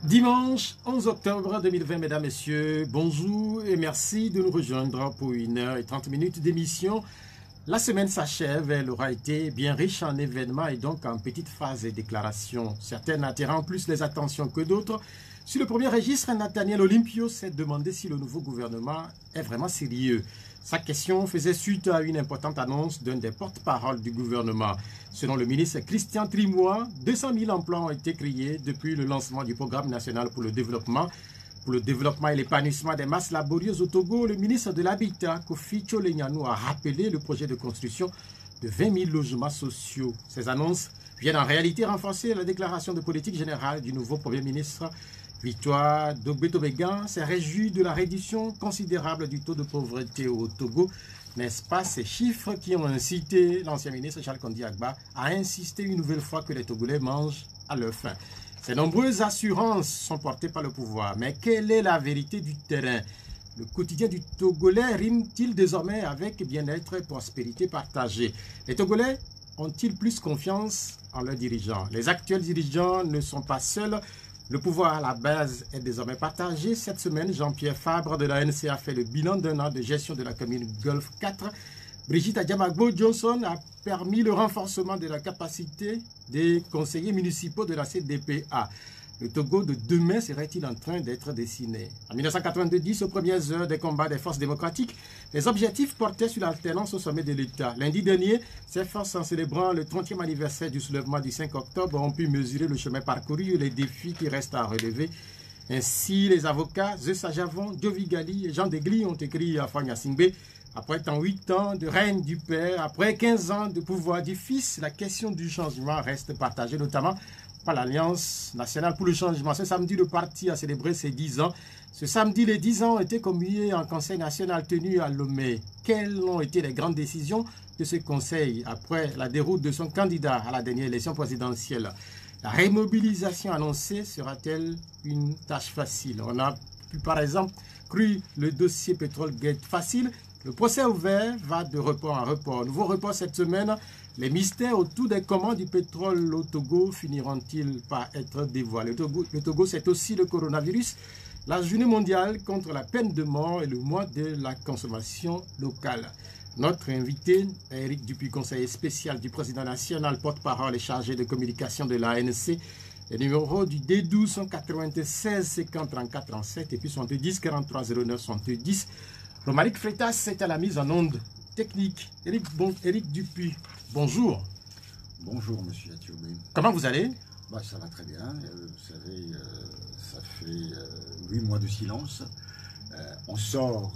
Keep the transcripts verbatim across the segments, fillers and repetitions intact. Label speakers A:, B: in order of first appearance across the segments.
A: Dimanche onze octobre deux mille vingt, mesdames, messieurs, bonjour et merci de nous rejoindre pour une heure et trente minutes d'émission. La semaine s'achève, elle aura été bien riche en événements et donc en petites phrases et déclarations. Certaines attirant plus les attentions que d'autres. Sur le premier registre, Nathaniel Olympio s'est demandé si le nouveau gouvernement est vraiment sérieux. Sa question faisait suite à une importante annonce d'un des porte-parole du gouvernement. Selon le ministre Christian Trimois, deux cent mille emplois ont été créés depuis le lancement du programme national pour le développement. Pour le développement et l'épanouissement des masses laborieuses au Togo, le ministre de l'Habitat, Kofi Tcholenyanou, a rappelé le projet de construction de vingt mille logements sociaux. Ces annonces viennent en réalité renforcer la déclaration de politique générale du nouveau Premier ministre. Victoire Dogbe-Tobegan s'est réjoui de la réduction considérable du taux de pauvreté au Togo. N'est-ce pas ces chiffres qui ont incité l'ancien ministre Charles Kondi Agba à insister une nouvelle fois que les Togolais mangent à leur faim? Ces nombreuses assurances sont portées par le pouvoir. Mais quelle est la vérité du terrain? Le quotidien du Togolais rime-t-il désormais avec bien-être et prospérité partagée? Les Togolais ont-ils plus confiance en leurs dirigeants? Les actuels dirigeants ne sont pas seuls. Le pouvoir à la base est désormais partagé. Cette semaine, Jean-Pierre Fabre de la N C A fait le bilan d'un an de gestion de la commune Golfe quatre. Brigitte Adjamagbo-Johnson a permis le renforcement de la capacité des conseillers municipaux de la C D P A. Le Togo de demain serait-il en train d'être dessiné? En mille neuf cent quatre-vingt-dix, aux premières heures des combats des forces démocratiques, les objectifs portaient sur l'alternance au sommet de l'État. Lundi dernier, ces forces, en célébrant le trentième anniversaire du soulèvement du cinq octobre, ont pu mesurer le chemin parcouru et les défis qui restent à relever. Ainsi, les avocats Zessa Javon, Jovi Gali et Jean Degli ont écrit à Fanya Singbe. Après tant huit ans de règne du père, après quinze ans de pouvoir du fils, la question du changement reste partagée, notamment par l'Alliance nationale pour le changement. Ce samedi, le parti a célébré ses dix ans. Ce samedi, les dix ans ont été communiés en Conseil national tenu à Lomé. Quelles ont été les grandes décisions de ce Conseil après la déroute de son candidat à la dernière élection présidentielle? La remobilisation annoncée sera-t-elle une tâche facile? On a pu par exemple cru le dossier Pétrole-Gate facile. Le procès ouvert va de report en report. Nouveau report cette semaine. Les mystères autour des commandes du pétrole au Togo finiront-ils par être dévoilés? Le Togo, le Togo c'est aussi le coronavirus, la journée mondiale contre la peine de mort et le mois de la consommation locale. Notre invité est Éric Dupuis, conseiller spécial du président national, porte-parole et chargé de communication de l'A N C. Le numéro du D douze sont quatre-vingt-seize cinquante trente-quatre trente-sept et puis soixante-dix quarante-trois zéro neuf soixante-dix. Romaric Freitas est à la mise en onde technique. Éric, bon, Éric Dupuis, bonjour.
B: Bonjour, monsieur Atiobé.
A: Comment vous allez?
B: Bah, ça va très bien. Euh, vous savez, euh, ça fait huit mois de silence. Euh, on sort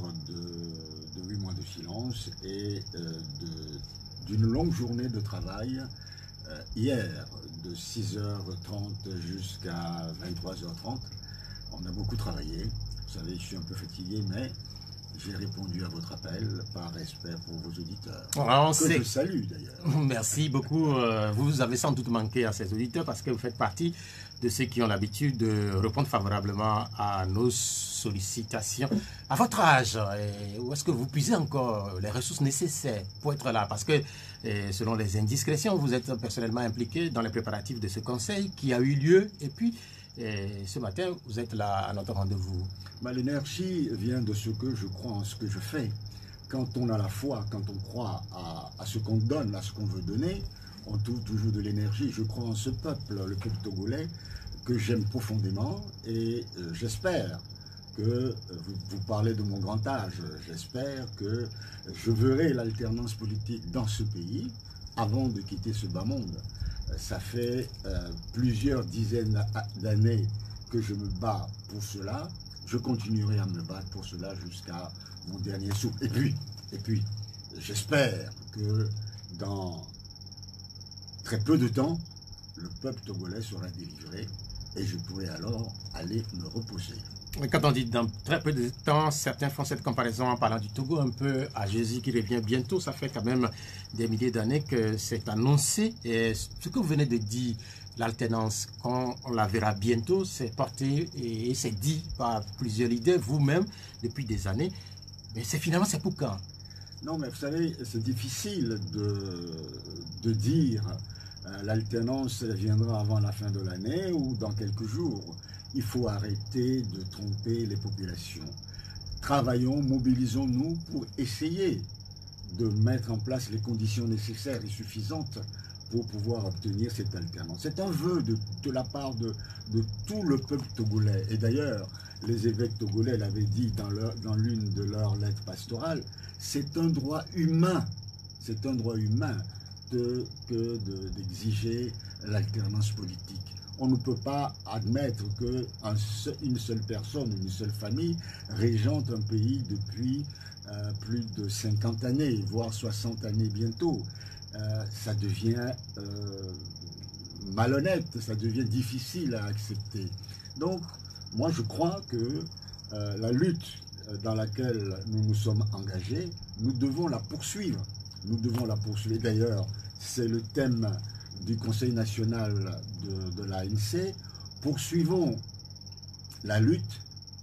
B: de huit mois de silence et euh, d'une longue journée de travail. Euh, hier, de six heures trente jusqu'à vingt-trois heures trente, on a beaucoup travaillé. Vous savez, je suis un peu fatigué, mais j'ai répondu à votre appel par respect pour vos auditeurs.
A: Alors, on
B: que
A: sait...
B: je salue d'ailleurs.
A: Merci beaucoup. Vous avez sans doute manqué à ces auditeurs parce que vous faites partie de ceux qui ont l'habitude de répondre favorablement à nos sollicitations. À votre âge, où est-ce que vous puisez encore les ressources nécessaires pour être là? Parce que, selon les indiscrétions, vous êtes personnellement impliqué dans les préparatifs de ce conseil qui a eu lieu. Et puis, et ce matin, vous êtes là à notre rendez-vous.
B: Bah, l'énergie vient de ce que je crois en ce que je fais. Quand on a la foi, quand on croit à, à ce qu'on donne, à ce qu'on veut donner, on trouve toujours de l'énergie. Je crois en ce peuple, le peuple togolais, que j'aime profondément et euh, j'espère que, euh, vous, vous parlez de mon grand âge, j'espère que je verrai l'alternance politique dans ce pays avant de quitter ce bas monde. Ça fait euh, plusieurs dizaines d'années que je me bats pour cela. Je continuerai à me battre pour cela jusqu'à mon dernier souffle. Et puis, et puis, j'espère que dans très peu de temps, le peuple togolais sera délivré et je pourrai alors aller me reposer.
A: Quand on dit dans très peu de temps, certains font cette comparaison en parlant du Togo un peu à Jésus qui revient bientôt. Ça fait quand même des milliers d'années que c'est annoncé. Et ce que vous venez de dire, l'alternance, quand on la verra bientôt, c'est porté et c'est dit par plusieurs leaders, vous-même, depuis des années. Mais c'est finalement, c'est pour quand?
B: Non, mais vous savez, c'est difficile de, de dire euh, l'alternance viendra avant la fin de l'année ou dans quelques jours. il faut arrêter de tromper les populations. Travaillons, mobilisons-nous pour essayer de mettre en place les conditions nécessaires et suffisantes pour pouvoir obtenir cette alternance. C'est un vœu de, de la part de, de tout le peuple togolais. Et d'ailleurs, les évêques togolais l'avaient dit dans, leur, dans l'une de leurs lettres pastorales, c'est un droit humain, c'est un droit humain de, que de, d'exiger l'alternance politique. On ne peut pas admettre qu'une seule personne, une seule famille régente un pays depuis euh, plus de cinquante années, voire soixante années bientôt. Euh, ça devient euh, malhonnête, ça devient difficile à accepter. Donc, moi je crois que euh, la lutte dans laquelle nous nous sommes engagés, nous devons la poursuivre. Nous devons la poursuivre. D'ailleurs, c'est le thème du Conseil national de, de l'A N C. Poursuivons la lutte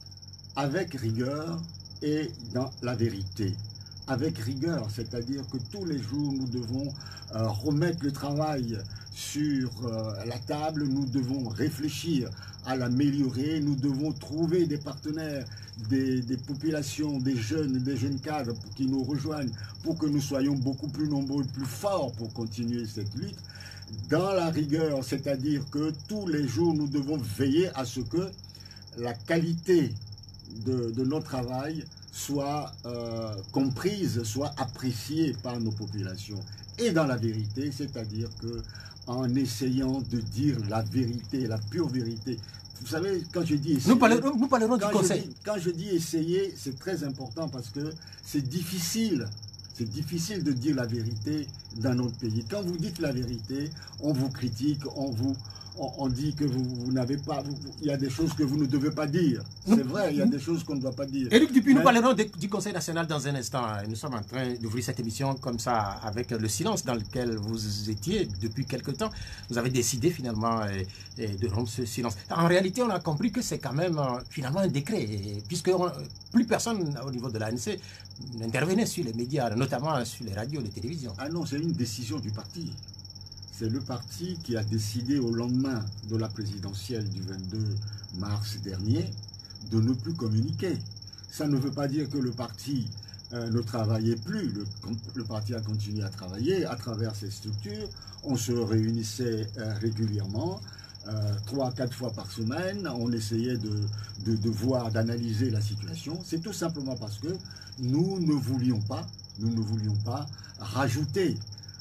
B: avec rigueur et dans la vérité. Avec rigueur, c'est-à-dire que tous les jours, nous devons euh, remettre le travail sur euh, la table, nous devons réfléchir à l'améliorer, nous devons trouver des partenaires, des, des populations, des jeunes, des jeunes cadres qui nous rejoignent pour que nous soyons beaucoup plus nombreux, plus forts pour continuer cette lutte. Dans la rigueur, c'est-à-dire que tous les jours, nous devons veiller à ce que la qualité de, de notre travail soit euh, comprise, soit appréciée par nos populations. Et dans la vérité, c'est-à-dire que en essayant de dire la vérité, la pure vérité. Vous savez, quand je dis essayer...
A: Nous parlerons, nous parlerons du conseil.
B: Je dis, quand je dis essayer, c'est très important parce que c'est difficile. C'est difficile de dire la vérité dans notre pays. Quand vous dites la vérité, on vous critique, on vous... On, on dit que vous, vous n'avez pas... Vous, il y a des choses que vous ne devez pas dire. C'est vrai, il y a des choses qu'on ne doit pas dire.
A: Éric Dupuis,
B: Mais...
A: nous parlerons de, du Conseil national dans un instant. Nous sommes en train d'ouvrir cette émission comme ça, avec le silence dans lequel vous étiez depuis quelque temps. Vous avez décidé finalement eh, eh, de rompre ce silence. En réalité, on a compris que c'est quand même euh, finalement un décret, puisque on, plus personne au niveau de l'A N C n'intervenait sur les médias, notamment sur les radios, les télévisions.
B: Ah non, c'est une décision du parti. C'est le parti qui a décidé au lendemain de la présidentielle du vingt-deux mars dernier de ne plus communiquer. Ça ne veut pas dire que le parti euh, ne travaillait plus. Le, le parti a continué à travailler à travers ses structures. On se réunissait euh, régulièrement, euh, trois, quatre fois par semaine. On essayait de, de, de voir, d'analyser la situation. C'est tout simplement parce que nous ne voulions pas, nous ne voulions pas rajouter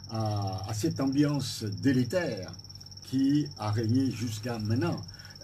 B: À, à cette ambiance délétère qui a régné jusqu'à maintenant.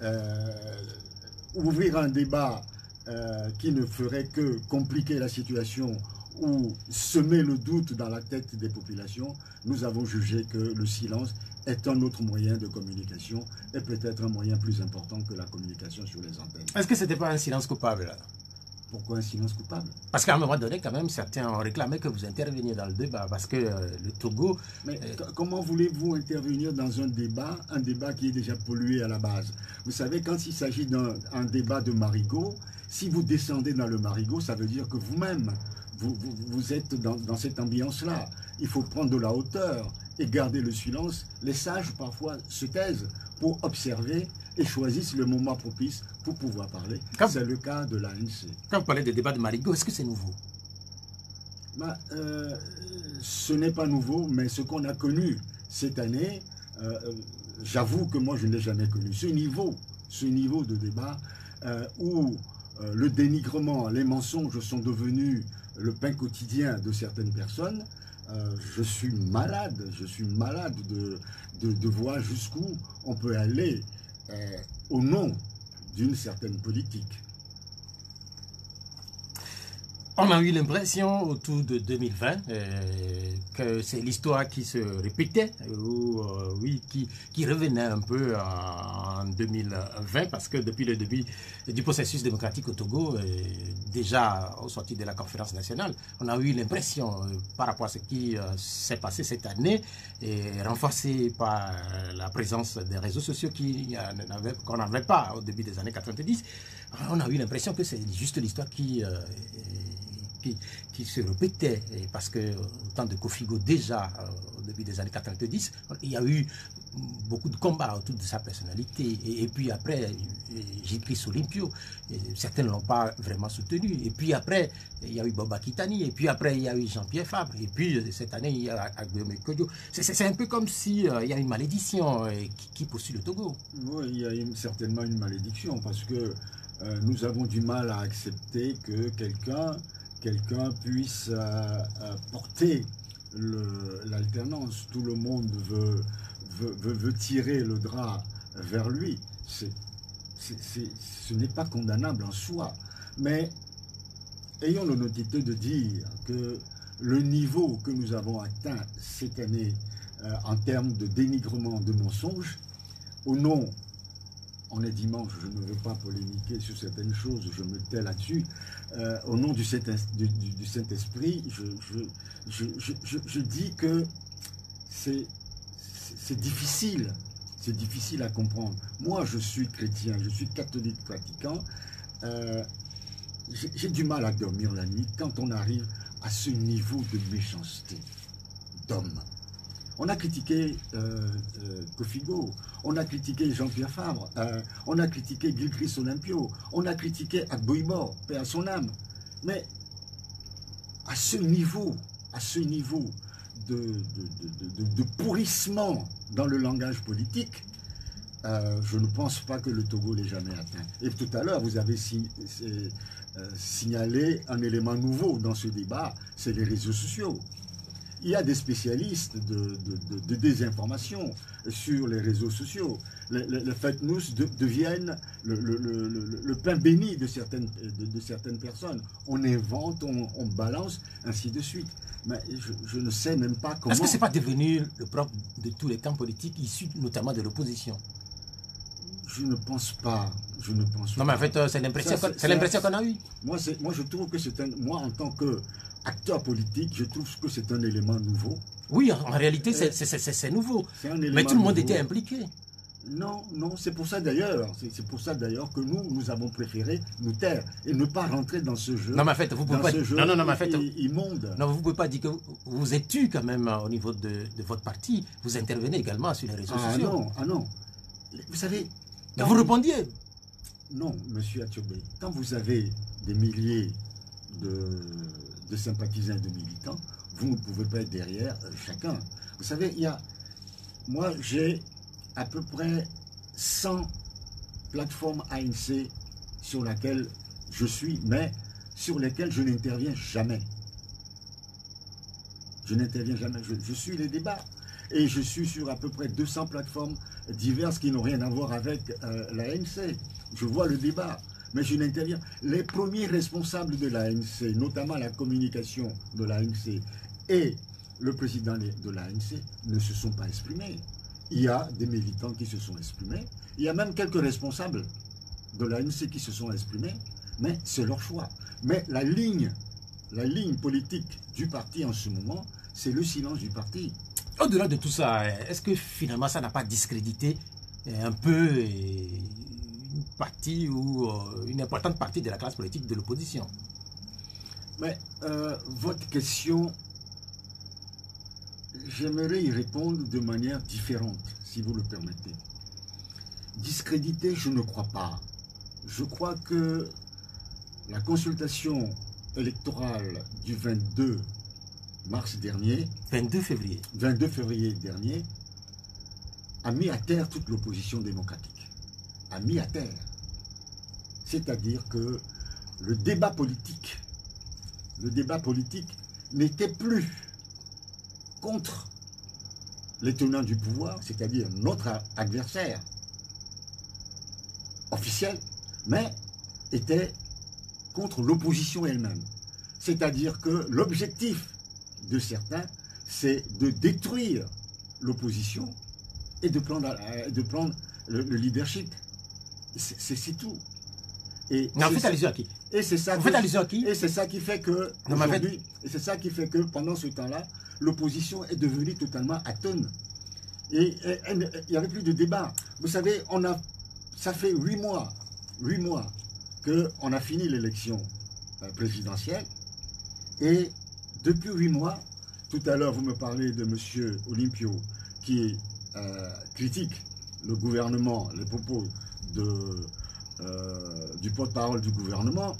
B: Euh, ouvrir un débat euh, qui ne ferait que compliquer la situation ou semer le doute dans la tête des populations, nous avons jugé que le silence est un autre moyen de communication et peut-être un moyen plus important que la communication sur les antennes.
A: Est-ce que ce n'était pas un silence coupable ?
B: Pourquoi un silence coupable?
A: Parce qu'à un moment donné, quand même, certains ont réclamé que vous interveniez dans le débat, parce que euh, le Togo...
B: Mais
A: euh...
B: comment voulez-vous intervenir dans un débat, un débat qui est déjà pollué à la base? Vous savez, quand il s'agit d'un débat de marigot, si vous descendez dans le marigot, ça veut dire que vous-même, vous, vous, vous êtes dans, dans cette ambiance-là. Il faut prendre de la hauteur et garder le silence. Les sages, parfois, se taisent pour observer et choisissent le moment propice pour pouvoir parler. C'est le cas de l'A N C.
A: Quand vous parlez de débat de marigot, est-ce que c'est nouveau?
B: bah, euh, Ce n'est pas nouveau, mais ce qu'on a connu cette année, euh, j'avoue que moi je ne l'ai jamais connu. Ce niveau, ce niveau de débat euh, où euh, le dénigrement, les mensonges sont devenus le pain quotidien de certaines personnes, euh, je suis malade, je suis malade de, de, de voir jusqu'où on peut aller euh, au nom d'une certaine politique.
A: On a eu l'impression autour de deux mille vingt euh, que c'est l'histoire qui se répétait, ou euh, oui, qui, qui revenait un peu en deux mille vingt, parce que depuis le début du processus démocratique au Togo, euh, déjà au sortir de la conférence nationale, on a eu l'impression, euh, par rapport à ce qui euh, s'est passé cette année, et renforcé par la présence des réseaux sociaux qu'on n'avait pas au début des années quatre-vingt-dix, on a eu l'impression que c'est juste l'histoire qui... Euh, Qui, qui se répétait, parce que au temps de Kofigo, déjà euh, au début des années quatre-vingt-dix, il y a eu beaucoup de combats autour de sa personnalité. Et, et puis après, j'ai pris Olympio. Certains ne l'ont pas vraiment soutenu. Et puis après, il y a eu Boba Kitani. Et puis après, il y a eu Jean-Pierre Fabre. Et puis cette année, il y a Agbéome Kodjo. C'est un peu comme s'il euh, y a une malédiction euh, qui, qui poursuit le Togo.
B: Oui, il y a une, certainement une malédiction parce que euh, nous avons du mal à accepter que quelqu'un quelqu'un puisse euh, euh, porter l'alternance. Tout le monde veut, veut, veut, veut tirer le drap vers lui. C'est, c'est, c'est, ce n'est pas condamnable en soi. Mais ayons l'honnêteté de dire que le niveau que nous avons atteint cette année euh, en termes de dénigrement de mensonges, au nom, on est dimanche, je ne veux pas polémiquer sur certaines choses, je me tais là-dessus, euh, au nom du Saint-Esprit, je, je, je, je, je, je dis que c'est difficile, c'est difficile à comprendre. Moi, je suis chrétien, je suis catholique pratiquant, euh, j'ai du mal à dormir la nuit quand on arrive à ce niveau de méchanceté d'homme. On a critiqué euh, euh, Kofigo, on a critiqué Jean-Pierre Fabre, euh, on a critiqué Gilchrist Olympio, on a critiqué Agboibo, paix à son âme. Mais à ce niveau, à ce niveau de, de, de, de, de pourrissement dans le langage politique, euh, je ne pense pas que le Togo l'ait jamais atteint. Et tout à l'heure, vous avez si, euh, signalé un élément nouveau dans ce débat, c'est les réseaux sociaux. Il y a des spécialistes de, de, de, de désinformation sur les réseaux sociaux. Les, les, les fake news de, deviennent le, le, le, le, le pain béni de certaines, de, de certaines personnes. On invente, on, on balance, ainsi de suite. Mais je, je ne sais même pas comment...
A: Est-ce que ce n'est pas devenu le propre de tous les camps politiques, issus notamment de l'opposition?
B: Je ne pense pas. Je ne pense
A: non,
B: pas.
A: mais en fait, c'est l'impression qu'on a eue.
B: Moi, moi, je trouve que c'est un... Moi, en tant que... acteur politique, je trouve que c'est un élément nouveau.
A: Oui, en réalité, c'est nouveau. Mais tout le monde nouveau. était impliqué.
B: Non, non, c'est pour ça d'ailleurs, c'est pour ça d'ailleurs que nous, nous avons préféré nous taire et ne pas rentrer dans ce jeu.
A: Non, mais en fait, vous pouvez pas.
B: Non,
A: non, non, mais en fait,
B: immonde.
A: Non, vous pouvez pas dire que vous êtes tu quand même au niveau de, de votre parti. Vous intervenez également sur les réseaux
B: ah,
A: sociaux.
B: Ah non, ah non. Vous savez.
A: Mais vous répondiez.
B: Non, Monsieur Athiobé, quand vous avez des milliers de de sympathisants et de militants, vous ne pouvez pas être derrière euh, chacun. Vous savez, il y a... Moi, j'ai à peu près cent plateformes A N C sur lesquelles je suis, mais sur lesquelles je n'interviens jamais. Je n'interviens jamais. Je, je suis les débats. Et je suis sur à peu près deux cents plateformes diverses qui n'ont rien à voir avec euh, la A N C. Je vois le débat. Mais je n'interviens. Les premiers responsables de l'A N C, notamment la communication de l'A N C et le président de l'A N C, ne se sont pas exprimés. Il y a des militants qui se sont exprimés. Il y a même quelques responsables de l'A N C qui se sont exprimés, mais c'est leur choix. Mais la ligne, la ligne politique du parti en ce moment, c'est le silence du parti.
A: Au-delà de tout ça, est-ce que finalement ça n'a pas discrédité un peu une partie ou euh, une importante partie de la classe politique de l'opposition?
B: Mais euh, votre question, j'aimerais y répondre de manière différente, si vous le permettez. Discréditer, je ne crois pas. Je crois que la consultation électorale du vingt-deux mars dernier,
A: vingt-deux février,
B: vingt-deux février dernier, a mis à terre toute l'opposition démocratique. A mis à terre. C'est-à-dire que le débat politique, le débat politique n'était plus contre les tenants du pouvoir, c'est-à-dire notre adversaire officiel, mais était contre l'opposition elle-même. C'est-à-dire que l'objectif de certains, c'est de détruire l'opposition et de prendre, de prendre le, le leadership. C'est tout.
A: Et non, faites allusion à qui?
B: Et c'est ça.
A: Vous faites allusion à qui?
B: Et c'est ça qui fait que aujourd'hui, et c'est ça qui fait que pendant ce temps-là, l'opposition est devenue totalement atone. Et il n'y avait plus de débat. Vous savez, on a, ça fait huit mois, huit mois qu'on a fini l'élection présidentielle. Et depuis huit mois, tout à l'heure, vous me parlez de M. Olympio, qui euh, critique le gouvernement, les propos de, euh, du porte-parole du gouvernement,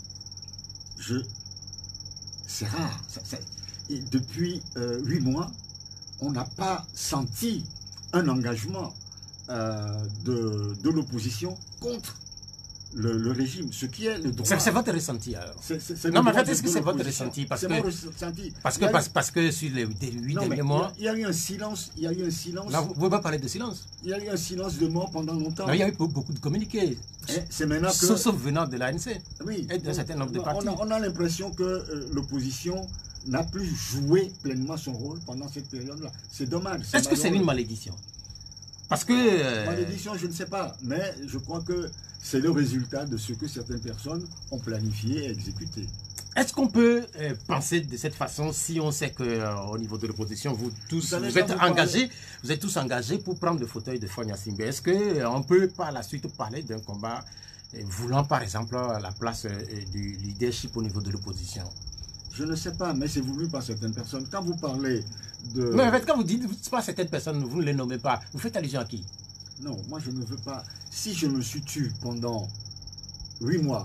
B: je, c'est rare. Ça, ça, et depuis euh, huit mois, on n'a pas senti un engagement euh, de, de l'opposition contre le, le régime, ce qui est le droit.
A: C'est votre ressenti alors?
B: C'est, c'est, c'est
A: non, mais en fait, est-ce que c'est votre ressenti? Parce
B: c'est
A: que,
B: mon ressenti.
A: parce que, parce, parce que sur les huit derniers mois...
B: Il y, a, il y a eu un silence, il y a eu un silence...
A: Non, vous ne pouvez pas parler de silence.
B: Il y a eu un silence de mort pendant longtemps.
A: Non, il y a eu beaucoup de communiqués.
B: Et c'est maintenant que...
A: Sauf, sauf venant de l'A N C.
B: Oui.
A: Et d'un certain nombre de partis.
B: On a, on a l'impression que euh, l'opposition n'a plus joué pleinement son rôle pendant cette période-là. C'est dommage.
A: Est-ce que c'est une malédiction? Parce que... Euh...
B: Malédiction, je ne sais pas. Mais je crois que c'est le résultat de ce que certaines personnes ont planifié et exécuté.
A: Est-ce qu'on peut euh, penser de cette façon si on sait qu'au euh, niveau de l'opposition, vous tous, vous, vous êtes vous engagés, parler... vous êtes tous engagés pour prendre le fauteuil de Fonia Singbe. Est-ce qu'on euh, peut par la suite parler d'un combat euh, voulant par exemple la place euh, du leadership au niveau de l'opposition?
B: Je ne sais pas, mais c'est voulu par certaines personnes. Quand vous parlez de...
A: Mais en fait, quand vous dites pas certaines personnes, vous ne les nommez pas, vous faites allusion à qui?
B: Non, moi je ne veux pas... Si je me suis tué pendant huit mois,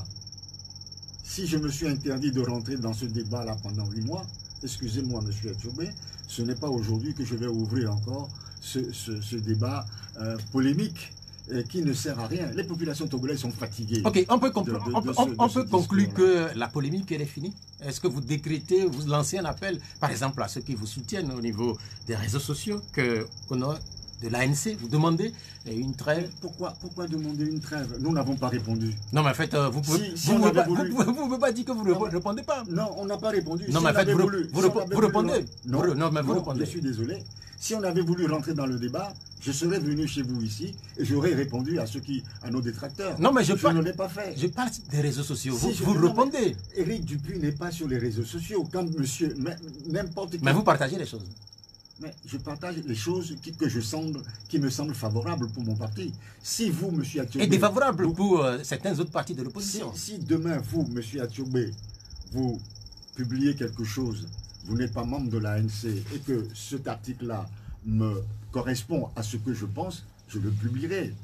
B: si je me suis interdit de rentrer dans ce débat-là pendant huit mois, excusez-moi, monsieur Atoubé, ce n'est pas aujourd'hui que je vais ouvrir encore ce, ce, ce débat euh, polémique euh, qui ne sert à rien. Les populations togolaises sont fatiguées.
A: Ok, on peut, de, de, on peut, ce, on peut conclure que la polémique, elle est finie. Est-ce que vous décrétez, vous lancez un appel, par exemple, à ceux qui vous soutiennent au niveau des réseaux sociaux, qu'on a de l'A N C, vous demandez une trêve?
B: Pourquoi, pourquoi demander une trêve? Nous n'avons pas répondu.
A: Non, mais en fait, vous pouvez,
B: si, si
A: vous ne
B: voulu...
A: pouvez pas dire que vous ne répondez pas.
B: Non, on n'a pas répondu.
A: Non,
B: si
A: mais en fait, vous,
B: voulu,
A: vous,
B: si
A: vous, vous répondez.
B: Non,
A: vous, non, mais vous
B: non,
A: répondez.
B: Je suis désolé. Si on avait voulu rentrer dans le débat, je serais venu chez vous ici et j'aurais répondu à ceux qui, à nos détracteurs.
A: Non, mais je,
B: je
A: parle,
B: ne l'ai pas fait.
A: Je parle des réseaux sociaux.
B: Si
A: vous vous répondez.
B: Éric Dupuis n'est pas sur les réseaux sociaux. Quand monsieur, n'importe qui.
A: Mais vous partagez les choses.
B: Mais je partage les choses qui, que je semble, qui me semblent favorables pour mon parti. Si vous, monsieur Atiobé...
A: Et défavorables vous, pour euh, certains autres partis de l'opposition.
B: Si, si demain, vous, monsieur Atiobé, vous publiez quelque chose, vous n'êtes pas membre de l'A N C, et que cet article-là me correspond à ce que je pense, je le publierai.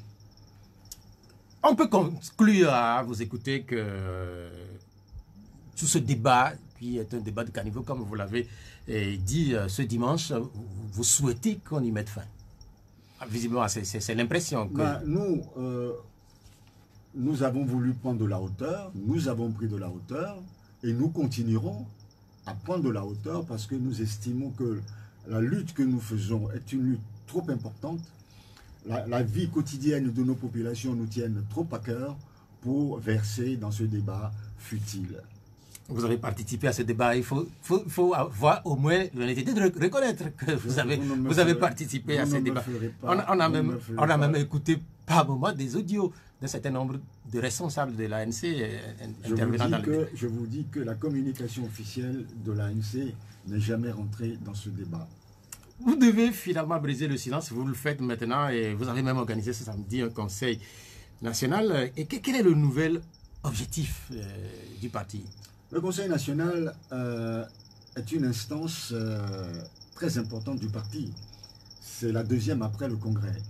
A: On peut conclure à vous écouter que euh, tout ce débat, qui est un débat de caniveau, comme vous l'avez dit euh, ce dimanche, vous, vous souhaitez qu'on y mette fin. Visiblement, c'est l'impression que...
B: Ben, nous, euh, nous avons voulu prendre de la hauteur, nous avons pris de la hauteur, et nous continuerons à prendre de la hauteur parce que nous estimons que la lutte que nous faisons est une lutte trop importante. La, la vie quotidienne de nos populations nous tienne trop à cœur pour verser dans ce débat futile.
A: Vous avez participé à ce débat, il faut, faut, faut avoir au moins l'honnêteté de reconnaître que vous avez, vous, vous avez participé à ce débat. On, on a, même, on a même écouté par moments des audios d'un certain nombre de responsables de l'A N C intervenant dans
B: le Je vous dis que la communication officielle de l'A N C n'est jamais rentrée dans ce débat.
A: Vous devez finalement briser le silence, vous le faites maintenant et vous avez même organisé ce samedi un conseil national. Et quel est le nouvel objectif euh, du parti?
B: Le Conseil national euh, est une instance euh, très importante du parti. C'est la deuxième après le Congrès.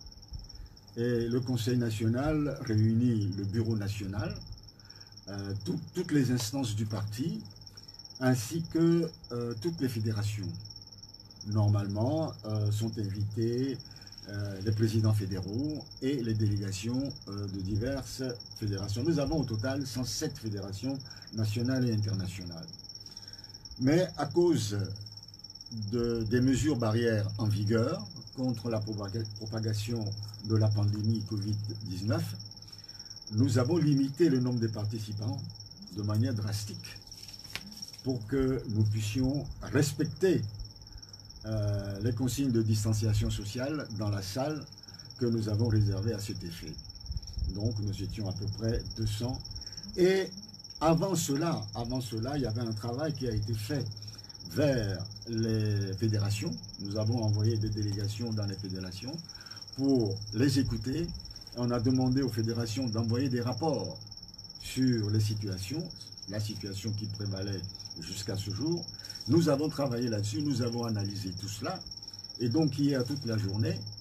B: Et le Conseil national réunit le Bureau national, euh, tout, toutes les instances du parti, ainsi que euh, toutes les fédérations. Normalement, euh, sont invités euh, les présidents fédéraux et les délégations euh, de diverses fédérations. Nous avons au total cent sept fédérations nationales et internationales. Mais à cause de, des mesures barrières en vigueur contre la propagation de la pandémie Covid dix-neuf, nous avons limité le nombre de participants de manière drastique pour que nous puissions respecter euh, les consignes de distanciation sociale dans la salle que nous avons réservée à cet effet. Donc nous étions à peu près deux cents. Et avant cela, avant cela, il y avait un travail qui a été fait vers les fédérations. Nous avons envoyé des délégations dans les fédérations pour les écouter. On a demandé aux fédérations d'envoyer des rapports sur les situations, la situation qui prévalait jusqu'à ce jour. Nous avons travaillé là-dessus, nous avons analysé tout cela. Et donc hier, toute la journée,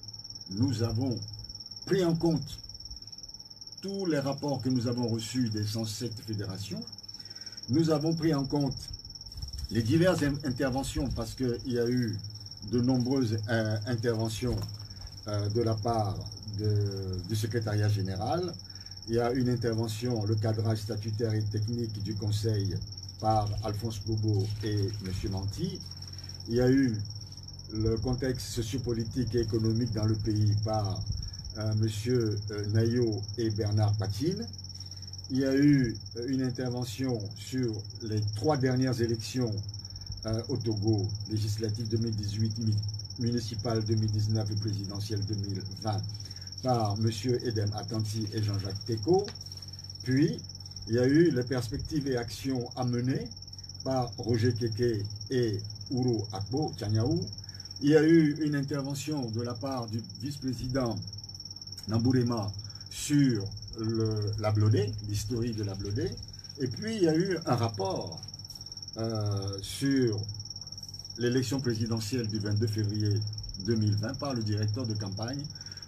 B: nous avons pris en compte tous les rapports que nous avons reçus des cent sept fédérations. Nous avons pris en compte les diverses interventions parce qu'il y a eu de nombreuses euh, interventions euh, de la part de, du secrétariat général. Il y a une intervention, le cadrage statutaire et technique du Conseil par Alphonse Bobo et M. Manti. Il y a eu le contexte sociopolitique et économique dans le pays par euh, M. Euh, Nayo et Bernard Patine. Il y a eu euh, une intervention sur les trois dernières élections euh, au Togo, législatives deux mille dix-huit, municipales deux mille dix-neuf et présidentielles deux mille vingt, par M. Edem Atanti et Jean-Jacques Teko. Puis, il y a eu les perspectives et actions à mener par Roger Keke et Ouro Akbo Tchaniaou. Il y a eu une intervention de la part du vice-président Nambourema sur le, la Blodé, l'historique de la Blodé. Et puis, il y a eu un rapport euh, sur l'élection présidentielle du vingt-deux février deux mille vingt par le directeur de campagne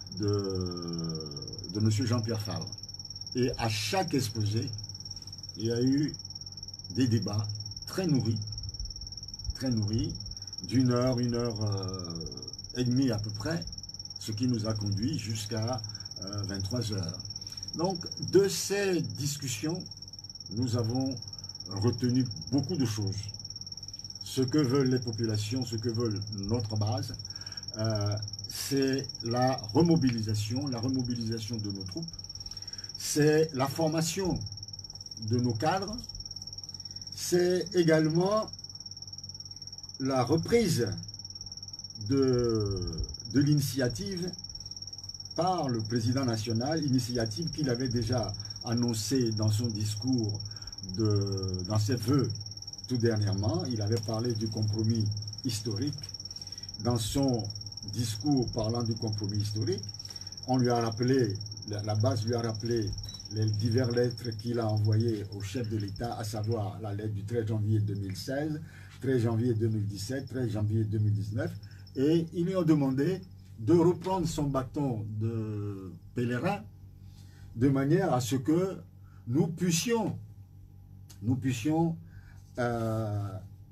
B: de, de M. Jean-Pierre Favre. Et à chaque exposé, il y a eu des débats très nourris, très nourris, d'une heure, une heure euh, et demie à peu près, ce qui nous a conduit jusqu'à euh, vingt-trois heures. Donc, de ces discussions, nous avons retenu beaucoup de choses. Ce que veulent les populations, ce que veulent notre base, euh, c'est la remobilisation, la remobilisation de nos troupes, c'est la formation de nos cadres, c'est également la reprise de, de l'initiative par le président national, initiative qu'il avait déjà annoncée dans son discours, de, dans ses vœux tout dernièrement. Il avait parlé du compromis historique. Dans son discours parlant du compromis historique, on lui a rappelé, la base lui a rappelé les diverses lettres qu'il a envoyées au chef de l'État, à savoir la lettre du treize janvier deux mille seize, treize janvier deux mille dix-sept, treize janvier deux mille dix-neuf, et ils lui ont demandé de reprendre son bâton de pèlerin de manière à ce que nous puissions, nous puissions euh,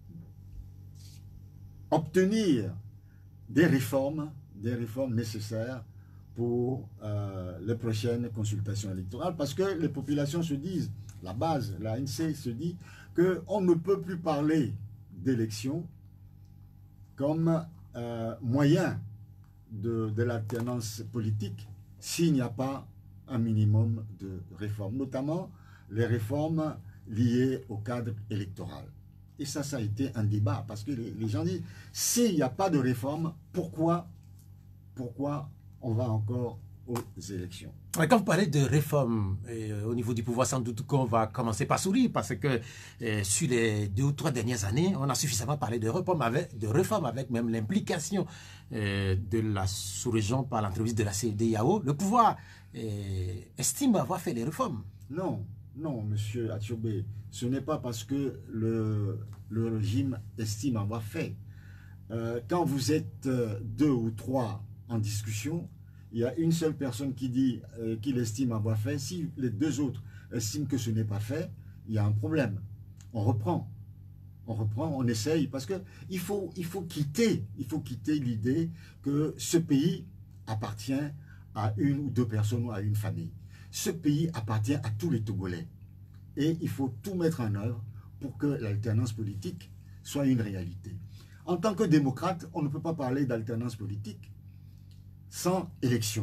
B: obtenir des réformes, des réformes nécessaires pour euh, les prochaines consultations électorales, parce que les populations se disent, la base, la N C se dit qu'on ne peut plus parler d'élection comme euh, moyen de, de l'alternance politique s'il n'y a pas un minimum de réformes, notamment les réformes liées au cadre électoral. Et ça, ça a été un débat, parce que les, les gens disent, s'il n'y a pas de réforme, pourquoi, pourquoi on va encore aux élections?
A: Quand vous parlez de réforme euh, au niveau du pouvoir, sans doute qu'on va commencer par sourire, parce que euh, sur les deux ou trois dernières années, on a suffisamment parlé de réforme avec, de réforme avec même l'implication euh, de la sous-région par l'entreprise de la C D A O. Le pouvoir euh, estime avoir fait les réformes.
B: Non, non, monsieur Athiobé, ce n'est pas parce que le, le régime estime avoir fait. Euh, quand vous êtes deux ou trois en discussion, il y a une seule personne qui dit euh, qu'il estime avoir fait. Si les deux autres estiment que ce n'est pas fait, il y a un problème. On reprend. On reprend, on essaye, parce que il faut, il faut quitter, il faut quitter l'idée que ce pays appartient à une ou deux personnes ou à une famille. Ce pays appartient à tous les Togolais. Et il faut tout mettre en œuvre pour que l'alternance politique soit une réalité. En tant que démocrate, on ne peut pas parler d'alternance politique sans élection.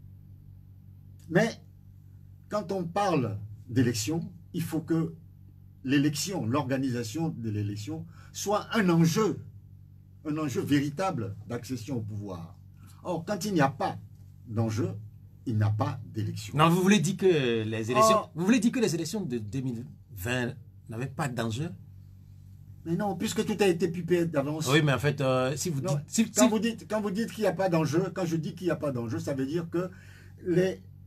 B: Mais quand on parle d'élection, il faut que l'élection, l'organisation de l'élection, soit un enjeu, un enjeu véritable d'accession au pouvoir. Or, quand il n'y a pas d'enjeu, il n'y a pas d'élection.
A: Non, vous voulez dire que les élections, Or, vous voulez dire que les élections de deux mille vingt n'avaient pas d'enjeu?
B: Mais non, puisque tout a été pipé d'avance.
A: Oui, mais en fait, euh, si vous
B: non,
A: dites... Si,
B: quand,
A: si...
B: Vous dites quand vous dites qu'il n'y a pas d'enjeu, quand je dis qu'il n'y a pas d'enjeu, ça veut dire que les,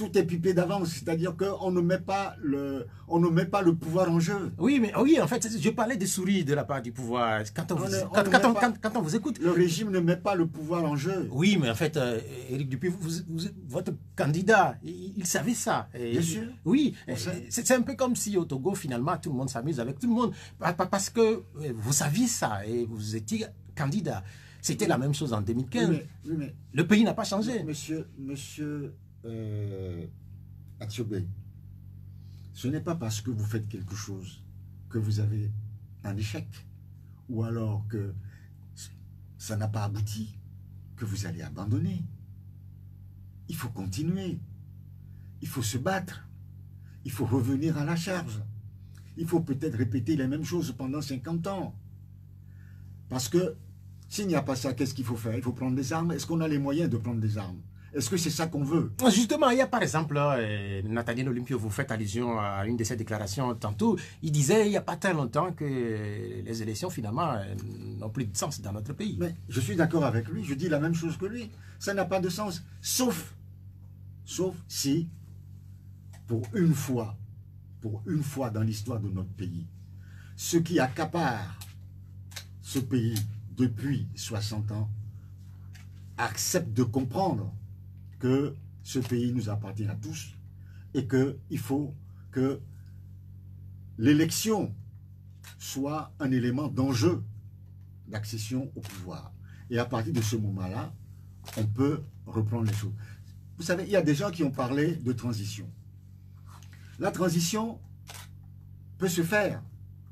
B: tout est pipé d'avance, c'est-à-dire qu'on ne met pas le, on ne met pas le pouvoir en jeu.
A: Oui, mais oui, en fait, je parlais des souris de la part du pouvoir. Quand on,
B: On
A: vous,
B: ne- on
A: quand,
B: ne
A: quand
B: met
A: on,
B: pas-
A: quand- quand on vous écoute,
B: Le régime ne met pas le pouvoir en jeu.
A: oui, mais en fait, euh, Éric Dupuis, vous, vous- votre candidat, il, il savait ça. Et-
B: Bien sûr.
A: Oui,
B: On
A: et
B: sait.
A: c'est c'est un peu comme si au Togo, finalement, tout le monde s'amuse avec tout le monde. Pa- pa- Parce que euh, vous saviez ça et vous étiez candidat. C'était la même chose en deux mille
B: Oui,
A: quinze.
B: mais, oui, mais
A: Le pays n'a pas changé.
B: monsieur, monsieur euh, Athiobé, ce n'est pas parce que vous faites quelque chose que vous avez un échec, ou alors que ça n'a pas abouti, que vous allez abandonner. Il faut continuer. Il faut se battre. Il faut revenir à la charge. Il faut peut-être répéter les mêmes choses pendant cinquante ans. Parce que s'il n'y a pas ça, qu'est-ce qu'il faut faire? Il faut prendre des armes. Est-ce qu'on a les moyens de prendre des armes? Est-ce que c'est ça qu'on veut?
A: Justement, il y a par exemple, euh, Nathaniel Olympio, vous faites allusion à une de ses déclarations tantôt. Il disait il n'y a pas très longtemps que les élections, finalement, euh, n'ont plus de sens dans notre pays.
B: Mais je suis d'accord avec lui, je dis la même chose que lui. Ça n'a pas de sens, sauf, sauf si, pour une fois, pour une fois dans l'histoire de notre pays, ceux qui accaparent ce pays depuis soixante ans acceptent de comprendre que ce pays nous appartient à tous et qu'il faut que l'élection soit un élément d'enjeu d'accession au pouvoir. Et à partir de ce moment-là, on peut reprendre les choses. Vous savez, il y a des gens qui ont parlé de transition. La transition peut se faire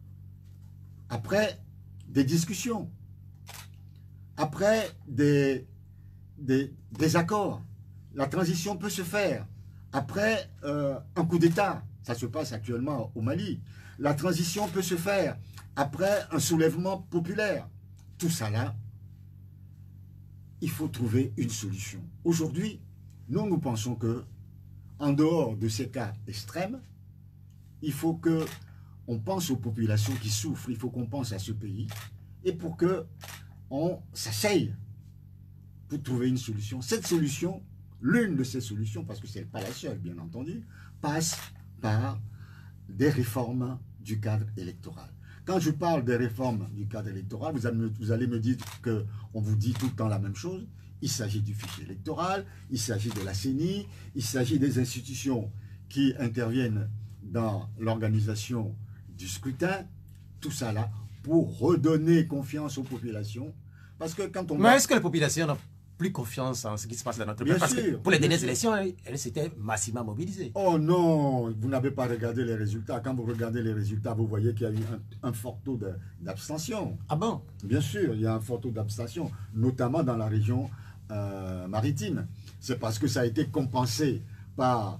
B: après des discussions, après des, des, des accords. La transition peut se faire après euh, un coup d'État. Ça se passe actuellement au Mali. La transition peut se faire après un soulèvement populaire. Tout ça là, il faut trouver une solution. Aujourd'hui, nous, nous pensons que, en dehors de ces cas extrêmes, il faut que on pense aux populations qui souffrent, il faut qu'on pense à ce pays, et pour que on s'asseye pour trouver une solution. Cette solution, l'une de ces solutions, parce que ce n'est pas la seule, bien entendu, passe par des réformes du cadre électoral. Quand je parle des réformes du cadre électoral, vous allez me, vous allez me dire qu'on vous dit tout le temps la même chose. Il s'agit du fichier électoral, il s'agit de la C E N I, il s'agit des institutions qui interviennent dans l'organisation du scrutin, tout ça là, pour redonner confiance aux populations. Parce que quand on...
A: Mais est-ce que la population n'a plus confiance en ce qui se passe dans notre pays?
B: Bien
A: Parce
B: sûr,
A: que pour les
B: bien
A: dernières
B: sûr.
A: élections, elles, elles s'étaient massivement mobilisées.
B: Oh non, vous n'avez pas regardé les résultats. Quand vous regardez les résultats, vous voyez qu'il y a eu un, un fort taux de- d'abstention.
A: Ah bon?
B: Bien sûr, il y a un fort taux d'abstention, notamment dans la région euh, maritime. C'est parce que ça a été compensé par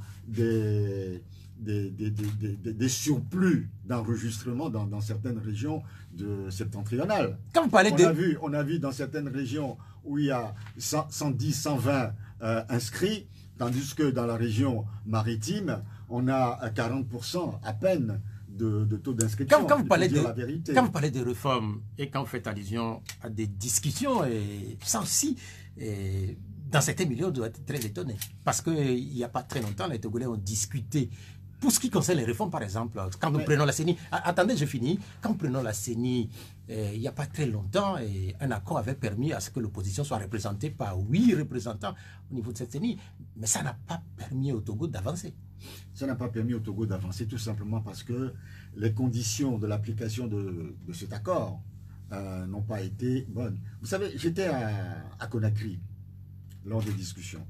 B: des, des, des, des, des- des- des surplus d'enregistrement dans, dans certaines régions de septentrionales.
A: Quand vous parlez
B: On
A: de...
B: a vu, on a vu dans certaines régions où il y a cent, cent dix, cent vingt euh, inscrits, tandis que dans la région maritime, on a quarante pour cent à peine de, de taux d'inscription.
A: Quand, quand vous
B: Il faut
A: parlez
B: dire
A: de,
B: la vérité.
A: quand vous parlez de réformes et quand vous faites allusion à des discussions, et ça aussi, et dans certains milieux, on doit être très étonné. Parce qu'il n'y a pas très longtemps, les Togolais ont discuté. Pour ce qui concerne les réformes, par exemple, quand nous
B: Mais-
A: prenons la C E N I, a- attendez, je finis. Quand nous prenons la C E N I, eh, il n'y a pas très longtemps, et un accord avait permis à ce que l'opposition soit représentée par huit représentants au niveau de cette C E N I. Mais ça n'a pas permis au Togo d'avancer.
B: Ça n'a pas permis au Togo d'avancer tout simplement parce que les conditions de l'application de, de cet accord euh, n'ont pas été bonnes. Vous savez, j'étais à, à Conakry lors des discussions.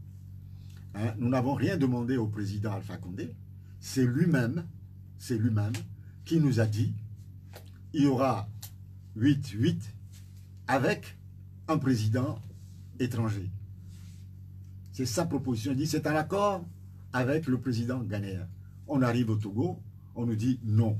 B: Hein, nous n'avons rien demandé au président Alpha Condé. C'est lui-même, c'est lui-même qui nous a dit il y aura huit huit avec un président étranger. C'est sa proposition. Il dit c'est un accord avec le président ghanéen. On arrive au Togo, on nous dit non.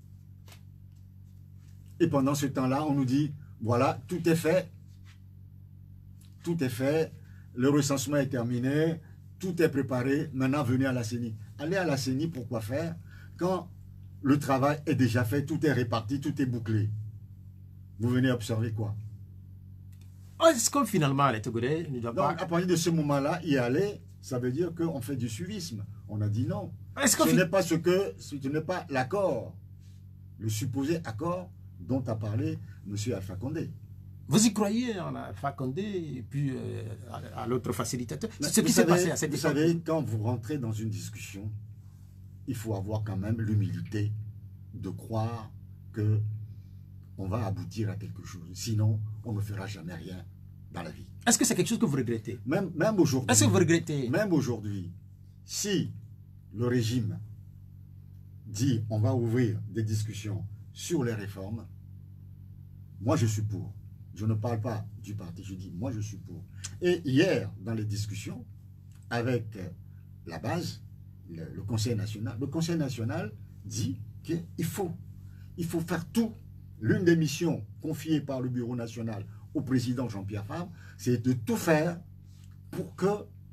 B: Et pendant ce temps-là, on nous dit voilà, tout est fait. Tout est fait. Le recensement est terminé. Tout est préparé. Maintenant, venez à la C E N I. Allez à la C E N I, pourquoi faire? Quand le travail est déjà fait, tout est réparti, tout est bouclé. Vous venez observer quoi?
A: Est-ce que finalement, les Togolais ne doivent
B: Donc,
A: pas...
B: à partir de ce moment-là, y aller, ça veut dire qu'on fait du suivisme. On a dit non.
A: Est-ce que
B: ce n'est pas ce que, ce n'est pas l'accord, le supposé accord dont a parlé M. Alpha Condé.
A: Vous y croyez en Alpha Condé et puis euh, à, à l'autre facilitateur? C'est ce qui s'est
B: savez,
A: passé à cette
B: Vous
A: époque.
B: savez, quand vous rentrez dans une discussion, il faut avoir quand même l'humilité de croire que on va aboutir à quelque chose. Sinon, on ne fera jamais rien dans la vie.
A: Est-ce que c'est quelque chose que vous regrettez?
B: Même, même aujourd'hui.
A: Est-ce que vous regrettez?
B: Même aujourd'hui, si le régime dit on va ouvrir des discussions sur les réformes, moi je suis pour. Je ne parle pas du parti, je dis moi je suis pour. Et hier, dans les discussions avec la base, le, le Conseil national, le Conseil national dit qu'il faut, il faut faire tout. L'une des missions confiées par le Bureau national au président Jean-Pierre Fabre, c'est de tout faire pour que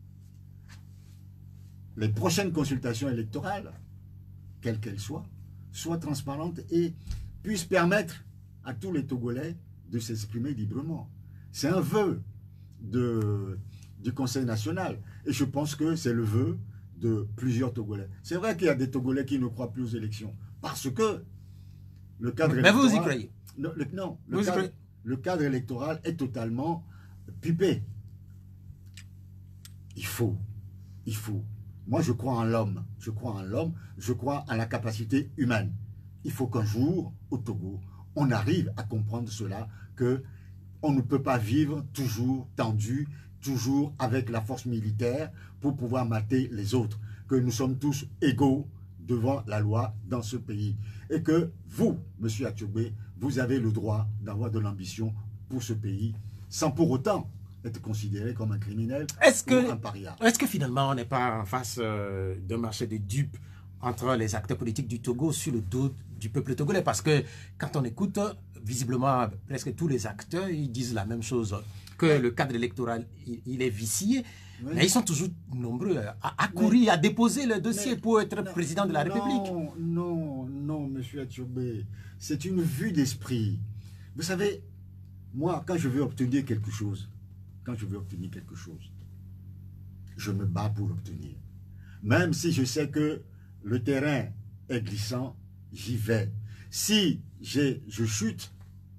B: les prochaines consultations électorales, quelles qu'elles soient, soient transparentes et puissent permettre à tous les Togolais de s'exprimer librement. C'est un vœu de, du Conseil national. Et je pense que c'est le vœu de plusieurs Togolais. C'est vrai qu'il y a des Togolais qui ne croient plus aux élections. Parce que le cadre
A: Mais
B: électoral...
A: vous y croyez?
B: Non, le, non, le,
A: vous
B: cadre,
A: y croyez?
B: le cadre électoral est totalement pipé. Il faut, il faut. Moi, je crois en l'homme. Je crois en l'homme. Je crois en la capacité humaine. Il faut qu'un jour, au Togo, on arrive à comprendre cela, que on ne peut pas vivre toujours tendu, toujours avec la force militaire pour pouvoir mater les autres. Que nous sommes tous égaux devant la loi dans ce pays. Et que vous, M. Attiobé, vous avez le droit d'avoir de l'ambition pour ce pays, sans pour autant être considéré comme un criminel
A: est-ce que,
B: ou un paria.
A: Est-ce que finalement on n'est pas en face euh, d'un marché de dupes entre les acteurs politiques du Togo sur le dos du peuple togolais? Parce que quand on écoute, visiblement, presque tous les acteurs, ils disent la même chose, que le cadre électoral, il, il est vicié, oui. Mais ils sont toujours nombreux à, à courir, mais, à déposer le dossier mais, pour être non, président de la République.
B: Non, non, non, M. Attiobé, c'est une vue d'esprit. Vous savez, moi, quand je veux obtenir quelque chose, quand je veux obtenir quelque chose, je me bats pour l'obtenir. Même si je sais que le terrain est glissant, j'y vais. Si je chute,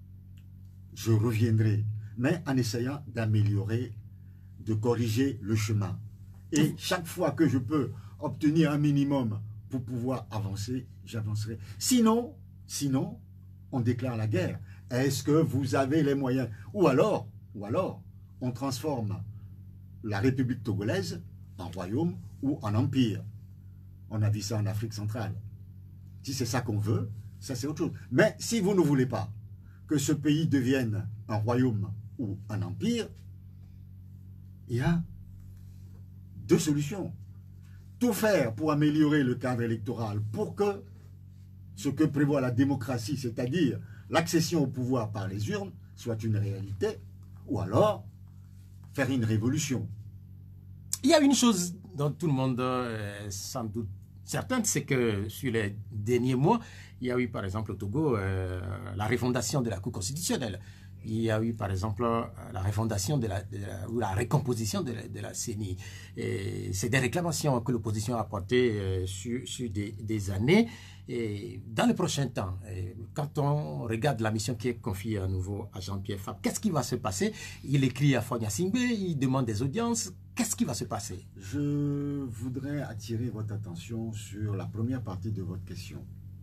B: je reviendrai, mais en essayant d'améliorer, de corriger le chemin. Et chaque fois que je peux obtenir un minimum pour pouvoir avancer, j'avancerai. Sinon, sinon, on déclare la guerre. Est-ce que vous avez les moyens? Ou alors, ou alors, on transforme la République togolaise en royaume ou en empire. On a vu ça en Afrique centrale. Si c'est ça qu'on veut, ça c'est autre chose. Mais si vous ne voulez pas que ce pays devienne un royaume ou un empire, il y a deux solutions. Tout faire pour améliorer le cadre électoral, pour que ce que prévoit la démocratie, c'est-à-dire l'accession au pouvoir par les urnes, soit une réalité, ou alors faire une révolution.
A: Il y a une chose dont tout le monde est sans doute certain, c'est que sur les derniers mois, il y a eu par exemple au Togo euh, la refondation de la Cour constitutionnelle. Il y a eu par exemple la refondation de la, de la, ou la récomposition de la, de la C E N I. C'est des réclamations que l'opposition a portées euh, sur, sur des, des années. Et dans le prochain temps, et quand on regarde la mission qui est confiée à nouveau à Jean-Pierre Fabre, qu'est-ce qui va se passer? Il écrit à Fogna Singbe, il demande des audiences. Qu'est-ce qui va se passer?
B: Je voudrais attirer votre attention sur la première partie de votre question.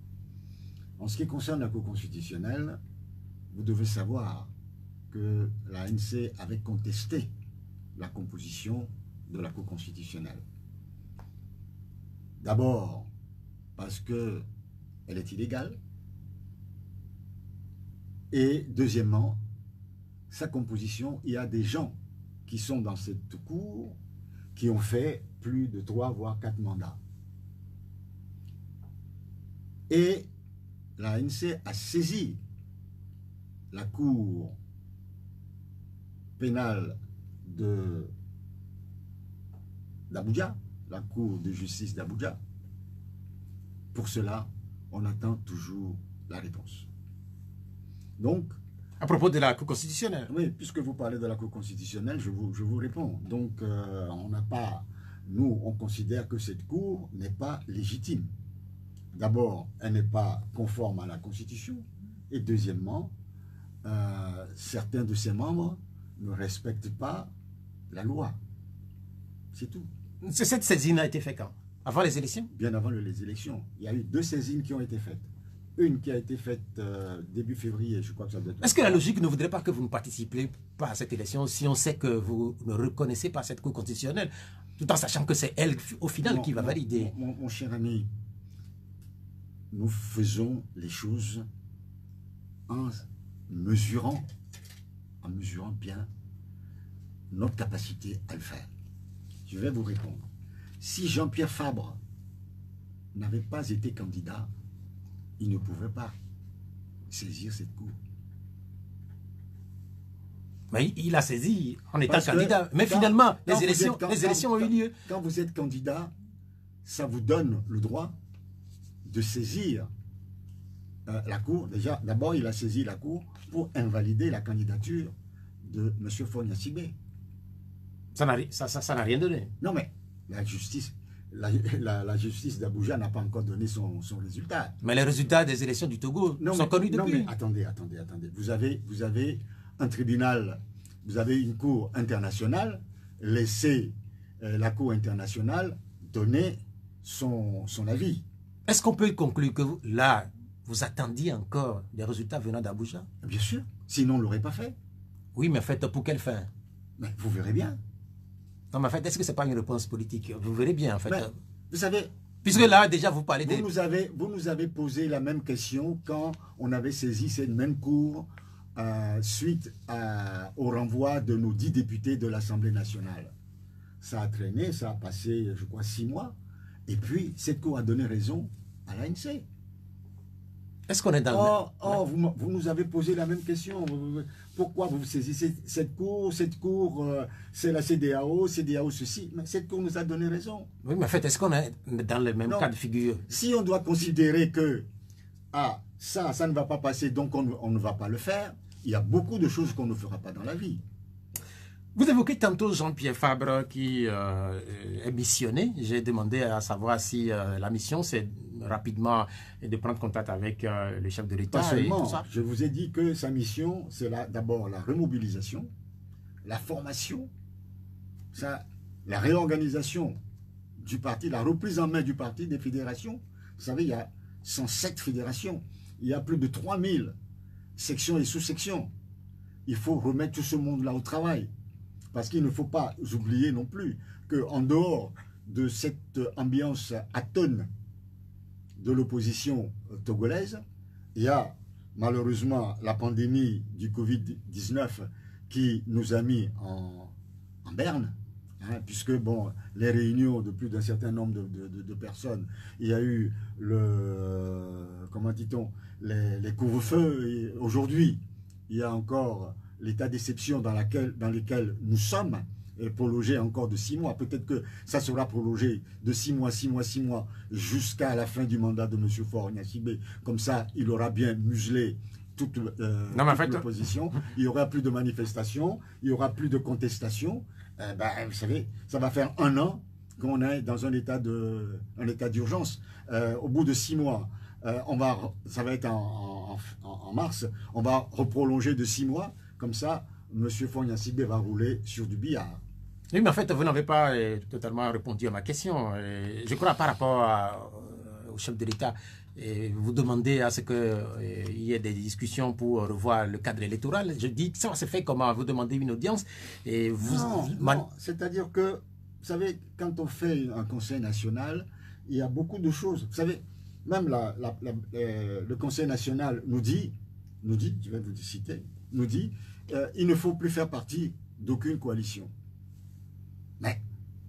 B: En ce qui concerne la Cour constitutionnelle, vous devez savoir que l'A N C avait contesté la composition de la Cour constitutionnelle. D'abord, parce qu'elle est illégale. Et deuxièmement, sa composition, il y a des gens qui sont dans cette cour qui ont fait plus de trois voire quatre mandats. Et l'A N C a saisi la cour pénale d'Abuja, la cour de justice d'Abuja. Pour cela, on attend toujours la réponse. Donc,
A: à propos de la Cour constitutionnelle.
B: Oui, puisque vous parlez de la Cour constitutionnelle, je vous, je vous réponds. Donc, euh, on n'a pas nous, on considère que cette Cour n'est pas légitime. D'abord, elle n'est pas conforme à la Constitution. Et deuxièmement, euh, certains de ses membres ne respectent pas la loi. C'est tout.
A: Cette saisine a été faite quand? Avant les élections?
B: Bien avant les élections. Il y a eu deux saisines qui ont été faites. Une qui a été faite euh, début février, je crois que ça doit être...
A: Est-ce que la logique ne voudrait pas que vous ne participiez pas à cette élection si on sait que vous ne reconnaissez pas cette Cour constitutionnelle, tout en sachant que c'est elle, au final,
B: mon,
A: qui va
B: mon,
A: valider?
B: Mon, mon, mon cher ami, nous faisons les choses en mesurant, en mesurant bien notre capacité à le faire. Je vais vous répondre. Si Jean-Pierre Fabre n'avait pas été candidat, il ne pouvait pas saisir cette Cour.
A: Mais il a saisi en étant
B: Parce
A: candidat.
B: que
A: Mais
B: quand,
A: finalement,
B: quand
A: les élections,
B: êtes, quand,
A: les élections
B: quand,
A: ont eu lieu.
B: Quand vous êtes candidat, ça vous donne le droit de saisir euh, la Cour. Déjà, d'abord, il a saisi la Cour pour invalider la candidature de M. Fogna Sibé.
A: Ça n'a ça, ça, ça rien donné.
B: Non, mais la justice, la, la, la justice d'Abuja n'a pas encore donné son, son résultat.
A: Mais les résultats des élections du Togo
B: non,
A: sont
B: mais,
A: connus
B: non,
A: depuis.
B: Mais attendez, attendez, attendez. Vous avez, vous avez un tribunal, vous avez une cour internationale, laissez euh, la cour internationale donner son, son avis.
A: Est-ce qu'on peut conclure que vous, là, vous attendiez encore des résultats venant d'Abuja?
B: Bien sûr, sinon on ne l'aurait pas fait.
A: Oui, mais faites pour quelle fin?
B: Mais vous verrez bien.
A: Non, mais en fait, est-ce que ce n'est pas une réponse politique? Vous verrez bien, en fait.
B: Mais, vous savez...
A: Puisque là, déjà, vous parlez
B: vous
A: des...
B: Nous avez, vous nous avez posé la même question quand on avait saisi cette même cour euh, suite à, au renvoi de nos dix députés de l'Assemblée nationale. Ça a traîné, ça a passé, je crois, six mois. Et puis, cette cour a donné raison à l'A N C.
A: Est-ce qu'on est dans
B: oh,
A: le...
B: Oh, vous, vous nous avez posé la même question. Pourquoi vous saisissez cette cour? Cette cour, euh, c'est la C D A O, C D A O ceci. Mais cette cour nous a donné raison.
A: Oui, mais en fait, est-ce qu'on est dans le même
B: non.
A: cas de figure?
B: Si on doit considérer que ah, ça, ça ne va pas passer, donc on, on ne va pas le faire, il y a beaucoup de choses qu'on ne fera pas dans la vie.
A: Vous évoquez tantôt Jean-Pierre Fabre qui euh, est missionné. J'ai demandé à savoir si euh, la mission, c'est rapidement de prendre contact avec euh, le chef de l'État.
B: Pas seulement, je vous ai dit que sa mission, c'est d'abord la remobilisation, la formation, ça, la réorganisation du parti, la reprise en main du parti, des fédérations. Vous savez, il y a cent sept fédérations, il y a plus de trois mille sections et sous-sections. Il faut remettre tout ce monde-là au travail. Parce qu'il ne faut pas oublier non plus qu'en dehors de cette ambiance atone de l'opposition togolaise, il y a malheureusement la pandémie du Covid dix-neuf qui nous a mis en, en berne, hein, puisque bon, les réunions de plus d'un certain nombre de, de, de, de personnes, il y a eu le, comment dit-on, les, les couvre-feux. Aujourd'hui, il y a encore l'état d'exception dans, dans lequel nous sommes, est prolongé encore de six mois. Peut-être que ça sera prolongé de six mois, six mois, six mois, jusqu'à la fin du mandat de M. Fogna Sibé. Comme ça, il aura bien muselé toute, euh, toute en fait, l'opposition. Il n'y aura plus de manifestations, il n'y aura plus de contestations. Euh, ben, vous savez, ça va faire un an qu'on est dans un état de, un état d'urgence. Euh, au bout de six mois, euh, on va, ça va être en, en, en mars, on va reprolonger de six mois. Comme ça, M. Fogna Sibé va rouler sur du billard.
A: Oui, mais en fait, vous n'avez pas euh, totalement répondu à ma question. Euh, je crois par rapport à, euh, au chef de l'État, euh, vous demandez à ce qu'il euh, y ait des discussions pour revoir le cadre électoral. Je dis, ça se fait comment? Vous demandez une audience et vous...
B: Non, non. C'est-à-dire que, vous savez, quand on fait un conseil national, il y a beaucoup de choses. Vous savez, même la, la, la, euh, le conseil national nous dit, nous dit, je vais vous citer, nous dit, euh, il ne faut plus faire partie d'aucune coalition. Mais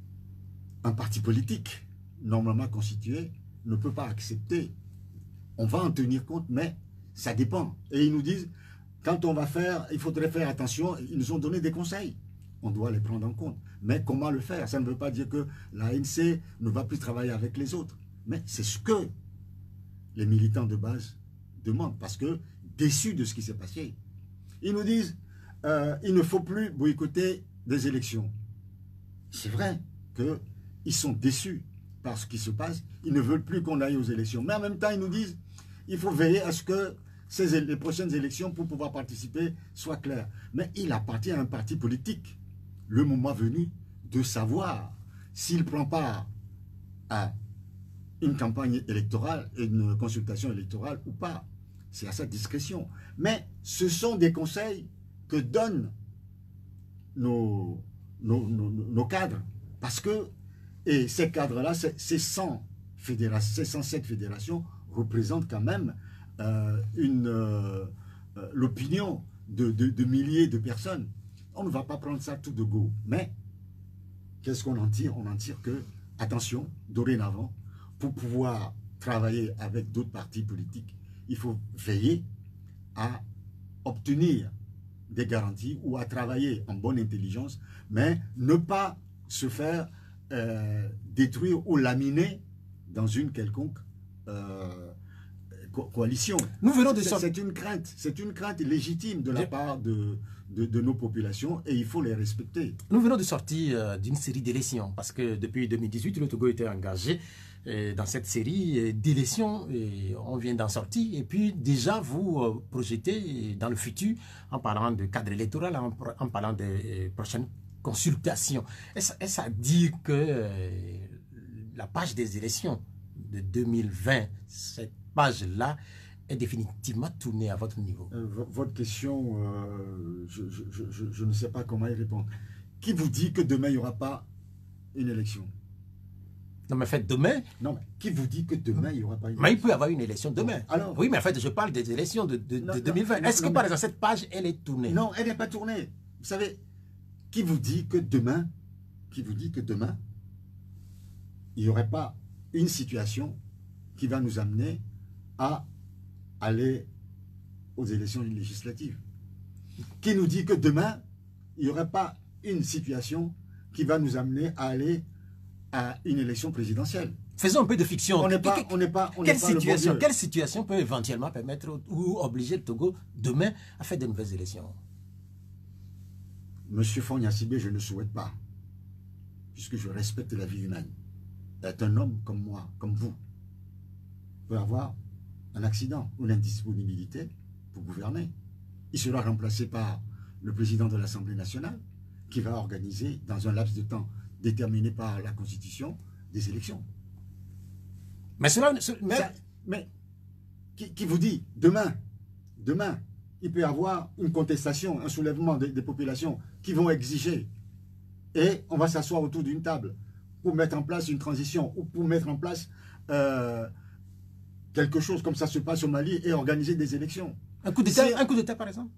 B: un parti politique normalement constitué ne peut pas accepter. On va en tenir compte, mais ça dépend. Et ils nous disent, quand on va faire, il faudrait faire attention, ils nous ont donné des conseils. On doit les prendre en compte. Mais comment le faire? Ça ne veut pas dire que l'A N C ne va plus travailler avec les autres. Mais c'est ce que les militants de base demandent, parce que déçus de ce qui s'est passé, ils nous disent, euh, il ne faut plus boycotter des élections. C'est vrai qu'il ils sont déçus par ce qui se passe. Ils ne veulent plus qu'on aille aux élections. Mais en même temps, ils nous disent il faut veiller à ce que ces, les prochaines élections, pour pouvoir participer, soient claires. Mais il appartient à un parti politique, le moment venu, de savoir s'il prend part à une campagne électorale, une consultation électorale ou pas. C'est à sa discrétion. Mais ce sont des conseils que donnent nos, nos, nos, nos cadres. Parce que, et ces cadres-là, ces cent fédérations, ces cent sept fédérations représentent quand même euh, une euh, euh, l'opinion de, de, de milliers de personnes. On ne va pas prendre ça tout de go. Mais, qu'est-ce qu'on en tire? On en tire que, attention, dorénavant, pour pouvoir travailler avec d'autres partis politiques, il faut veiller à obtenir des garanties ou à travailler en bonne intelligence, mais ne pas se faire euh, détruire ou laminer dans une quelconque euh, co coalition.
A: Nous venons de
B: C'est une crainte, c'est une crainte légitime de la part de, de, de nos populations et il faut les respecter.
A: Nous venons de sortir euh, d'une série d'élections parce que depuis deux mille dix-huit, le Togo était engagé euh, dans cette série d'élections et on vient d'en sortir. Et puis déjà, vous euh, projetez dans le futur en parlant de cadre électoral, en, en parlant des prochaines consultations. Est-ce est à dire que euh, la page des élections de deux mille vingt, cette page-là, est définitivement tournée à votre niveau?
B: euh, Votre question, euh, je, je, je, je ne sais pas comment y répondre. Qui vous dit que demain, il n'y aura pas une élection?
A: Non, mais en fait, demain...
B: Non, mais qui vous dit que demain, il n'y aura pas une élection?
A: Mais il peut y avoir une élection demain.
B: Bon, alors,
A: oui, mais en fait, je parle des élections de, de,
B: non,
A: de deux mille vingt. Est-ce que,
B: non,
A: par
B: mais,
A: exemple, cette page, elle est tournée?
B: Non, elle n'est pas tournée. Vous savez, qui vous dit que demain, qui vous dit que demain, il n'y aurait pas une situation qui va nous amener à aller aux élections législatives? Qui nous dit que demain, il n'y aurait pas une situation qui va nous amener à aller à une élection présidentielle?
A: Faisons un peu de fiction.
B: On n'est pas, on n'est pas, on
A: quelle,
B: n'est pas
A: situation,
B: le bon Dieu.
A: quelle situation peut éventuellement permettre ou obliger le Togo demain à faire de nouvelles élections?
B: Monsieur Fogna Sibé, je ne souhaite pas, puisque je respecte la vie humaine. Est un homme comme moi, comme vous, peut avoir un accident ou une indisponibilité pour gouverner. Il sera remplacé par le président de l'Assemblée nationale qui va organiser dans un laps de temps déterminé par la Constitution des élections.
A: Mais cela... Mais,
B: Ça, mais qui, qui vous dit, demain, demain, il peut y avoir une contestation, un soulèvement des, des populations qui vont exiger et on va s'asseoir autour d'une table pour mettre en place une transition ou pour mettre en place euh, quelque chose comme ça se passe au Mali et organiser des élections.
A: Un coup d'État, un coup d'État par exemple?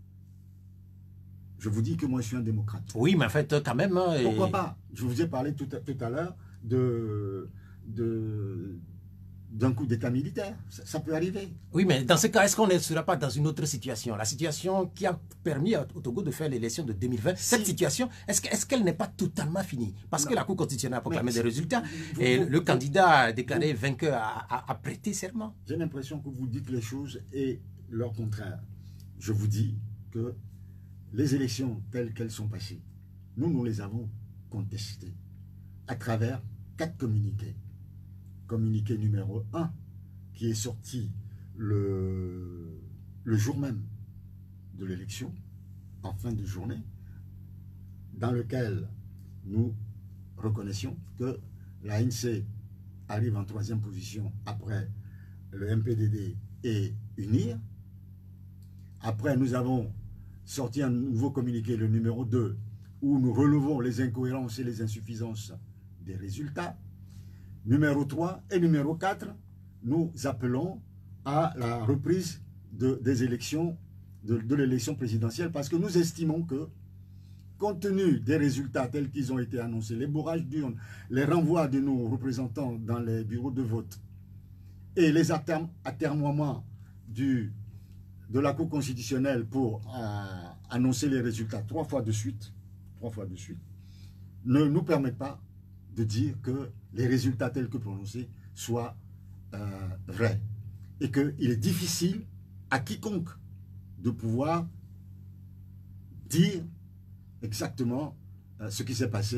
B: Je vous dis que moi je suis un démocrate.
A: Oui, mais en fait, quand même... Hein,
B: Pourquoi
A: et...
B: pas? Je vous ai parlé tout à, tout à l'heure de, de, d'un coup d'État militaire. Ça, ça peut arriver.
A: Oui, mais dans ce cas, est-ce qu'on ne sera pas dans une autre situation? La situation qui a permis au Togo de faire l'élection de deux mille vingt, si. Cette situation, est-ce qu'elle est n'est pas totalement finie? Parce non. que la Cour constitutionnelle a proclamé des résultats vous, et vous, le vous, candidat déclaré vous, vainqueur a, a, a prêté serment.
B: J'ai l'impression que vous dites les choses et leur contraire. Je vous dis que les élections telles qu'elles sont passées, nous, nous les avons contestées à travers quatre communiqués. Communiqué numéro un, qui est sorti le, le jour même de l'élection, en fin de journée, dans lequel nous reconnaissions que la N C arrive en troisième position après le M P D D et UNIR. Après, nous avons sorti un nouveau communiqué, le numéro deux, où nous relevons les incohérences et les insuffisances des résultats. Numéro trois et numéro quatre, nous appelons à la reprise de, des élections, de, de l'élection présidentielle, parce que nous estimons que, compte tenu des résultats tels qu'ils ont été annoncés, les bourrages d'urnes, les renvois de nos représentants dans les bureaux de vote et les atermoiements du de la Cour constitutionnelle pour euh, annoncer les résultats trois fois de suite, trois fois de suite, ne nous permettent pas de dire que les résultats tels que prononcés soient euh, vrais. Et qu'il est difficile à quiconque de pouvoir dire exactement euh, ce qui s'est passé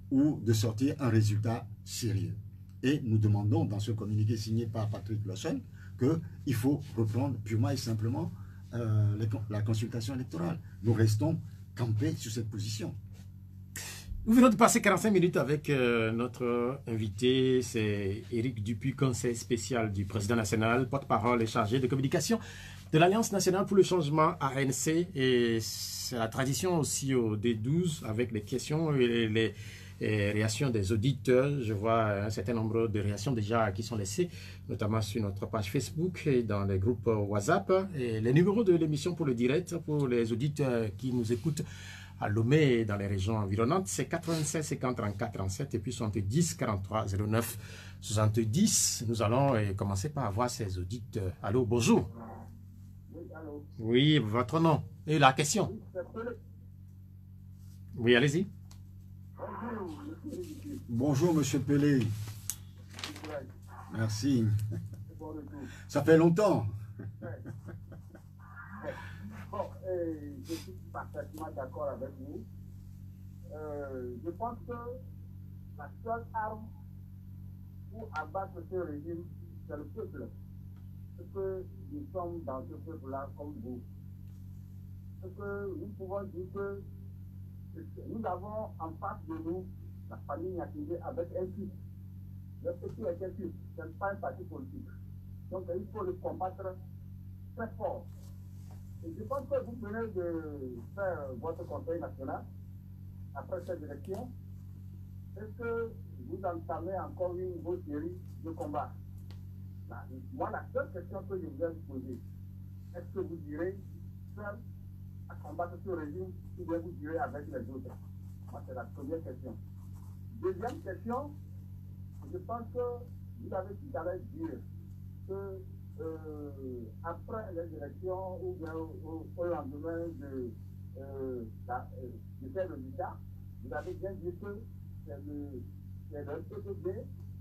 B: ou de sortir un résultat sérieux. Et nous demandons dans ce communiqué signé par Patrick Lawson qu'il faut reprendre purement et simplement euh, les, la consultation électorale. Nous restons campés sur cette position.
A: Nous venons de passer quarante-cinq minutes avec euh, notre invité, c'est Éric Dupuis, conseiller spécial du président national, porte-parole et chargé de communication de l'Alliance nationale pour le changement A N C. Et c'est la tradition aussi au D douze avec les questions et les, les, les réactions des auditeurs. Je vois un certain nombre de réactions déjà qui sont laissées, notamment sur notre page Facebook et dans les groupes WhatsApp. Et les numéros de l'émission pour le direct, pour les auditeurs qui nous écoutent à Lomé et dans les régions environnantes, c'est quatre-vingt-seize cinquante trente-quatre trente-sept et puis soixante-dix quarante-trois zéro neuf soixante-dix. Nous allons euh, commencer par avoir ces auditeurs. Allô, bonjour.
C: Oui, allô.
A: Oui, votre nom et la question.
C: Oui, c'est Pelé.
A: Oui, allez-y.
C: Bonjour, monsieur Ridicule.
B: Bonjour, monsieur Pelé.
C: Ouais,
B: Merci.
C: c'est bon retour.
B: Ça fait longtemps.
C: Ouais. Ouais. Bon, euh, je suis parfaitement d'accord avec vous. Euh, je pense que la seule arme pour abattre ce régime, c'est le peuple. Parce que nous sommes dans ce peuple-là comme vous. Parce que nous pouvons dire que nous avons en face de nous la famille Nyakige avec un fils. Le petit est un fils, ce n'est pas un parti politique. Donc il faut le combattre très fort. Et je pense que vous venez de faire votre conseil national après cette élection. Est-ce que vous entamez encore une grosse série de combats? Là, moi, la seule question que je voulais vous poser, est-ce que vous irez seul à combattre ce régime ou bien vous irez avec les autres? Moi, c'est la première question. Deuxième question, je pense que vous avez tout à l'heure dit que euh, après les élections ou bien au, au, au lendemain de, euh, la, euh, de ces résultats, vous avez bien dit que c'est le, le P P D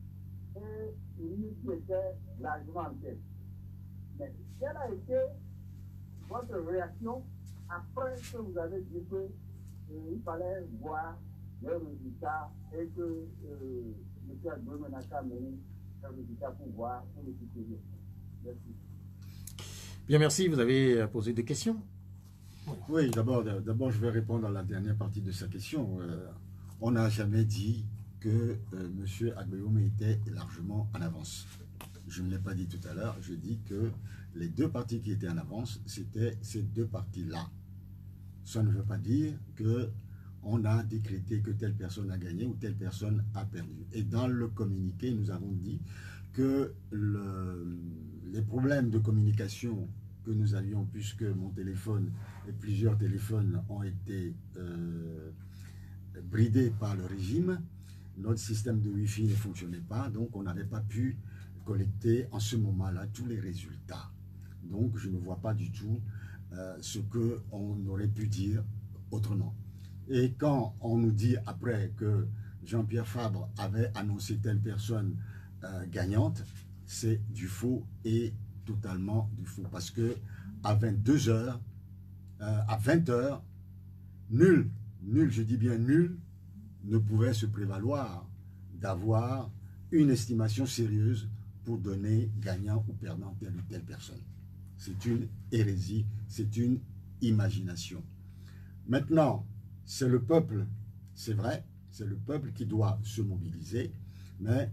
C: et lui qui était largement en tête. Mais quelle a été votre réaction après que vous avez dit qu'il euh, fallait voir les résultats et que euh, M. Adoué Menaka a mené les résultats pour voir pour le supérieur? Merci.
A: Bien, merci. Vous avez posé des questions.
B: Oui, d'abord, d'abord, je vais répondre à la dernière partie de sa question. Euh, on n'a jamais dit que euh, M. Agbeome était largement en avance. Je ne l'ai pas dit tout à l'heure. Je dis que les deux partis qui étaient en avance, c'était ces deux partis-là. Ça ne veut pas dire que on a décrété que telle personne a gagné ou telle personne a perdu. Et dans le communiqué, nous avons dit que le, les problèmes de communication que nous avions, puisque mon téléphone et plusieurs téléphones ont été euh, bridés par le régime, notre système de Wi-Fi ne fonctionnait pas, donc on n'avait pas pu collecter en ce moment-là tous les résultats. Donc je ne vois pas du tout euh, ce qu'on aurait pu dire autrement. Et quand on nous dit après que Jean-Pierre Fabre avait annoncé telle personne euh, gagnante, c'est du faux et totalement du faux. Parce que à vingt-deux heures, euh, à vingt heures, nul, nul, je dis bien nul, ne pouvait se prévaloir d'avoir une estimation sérieuse pour donner gagnant ou perdant telle ou telle personne. C'est une hérésie, c'est une imagination. Maintenant, c'est le peuple, c'est vrai, c'est le peuple qui doit se mobiliser, mais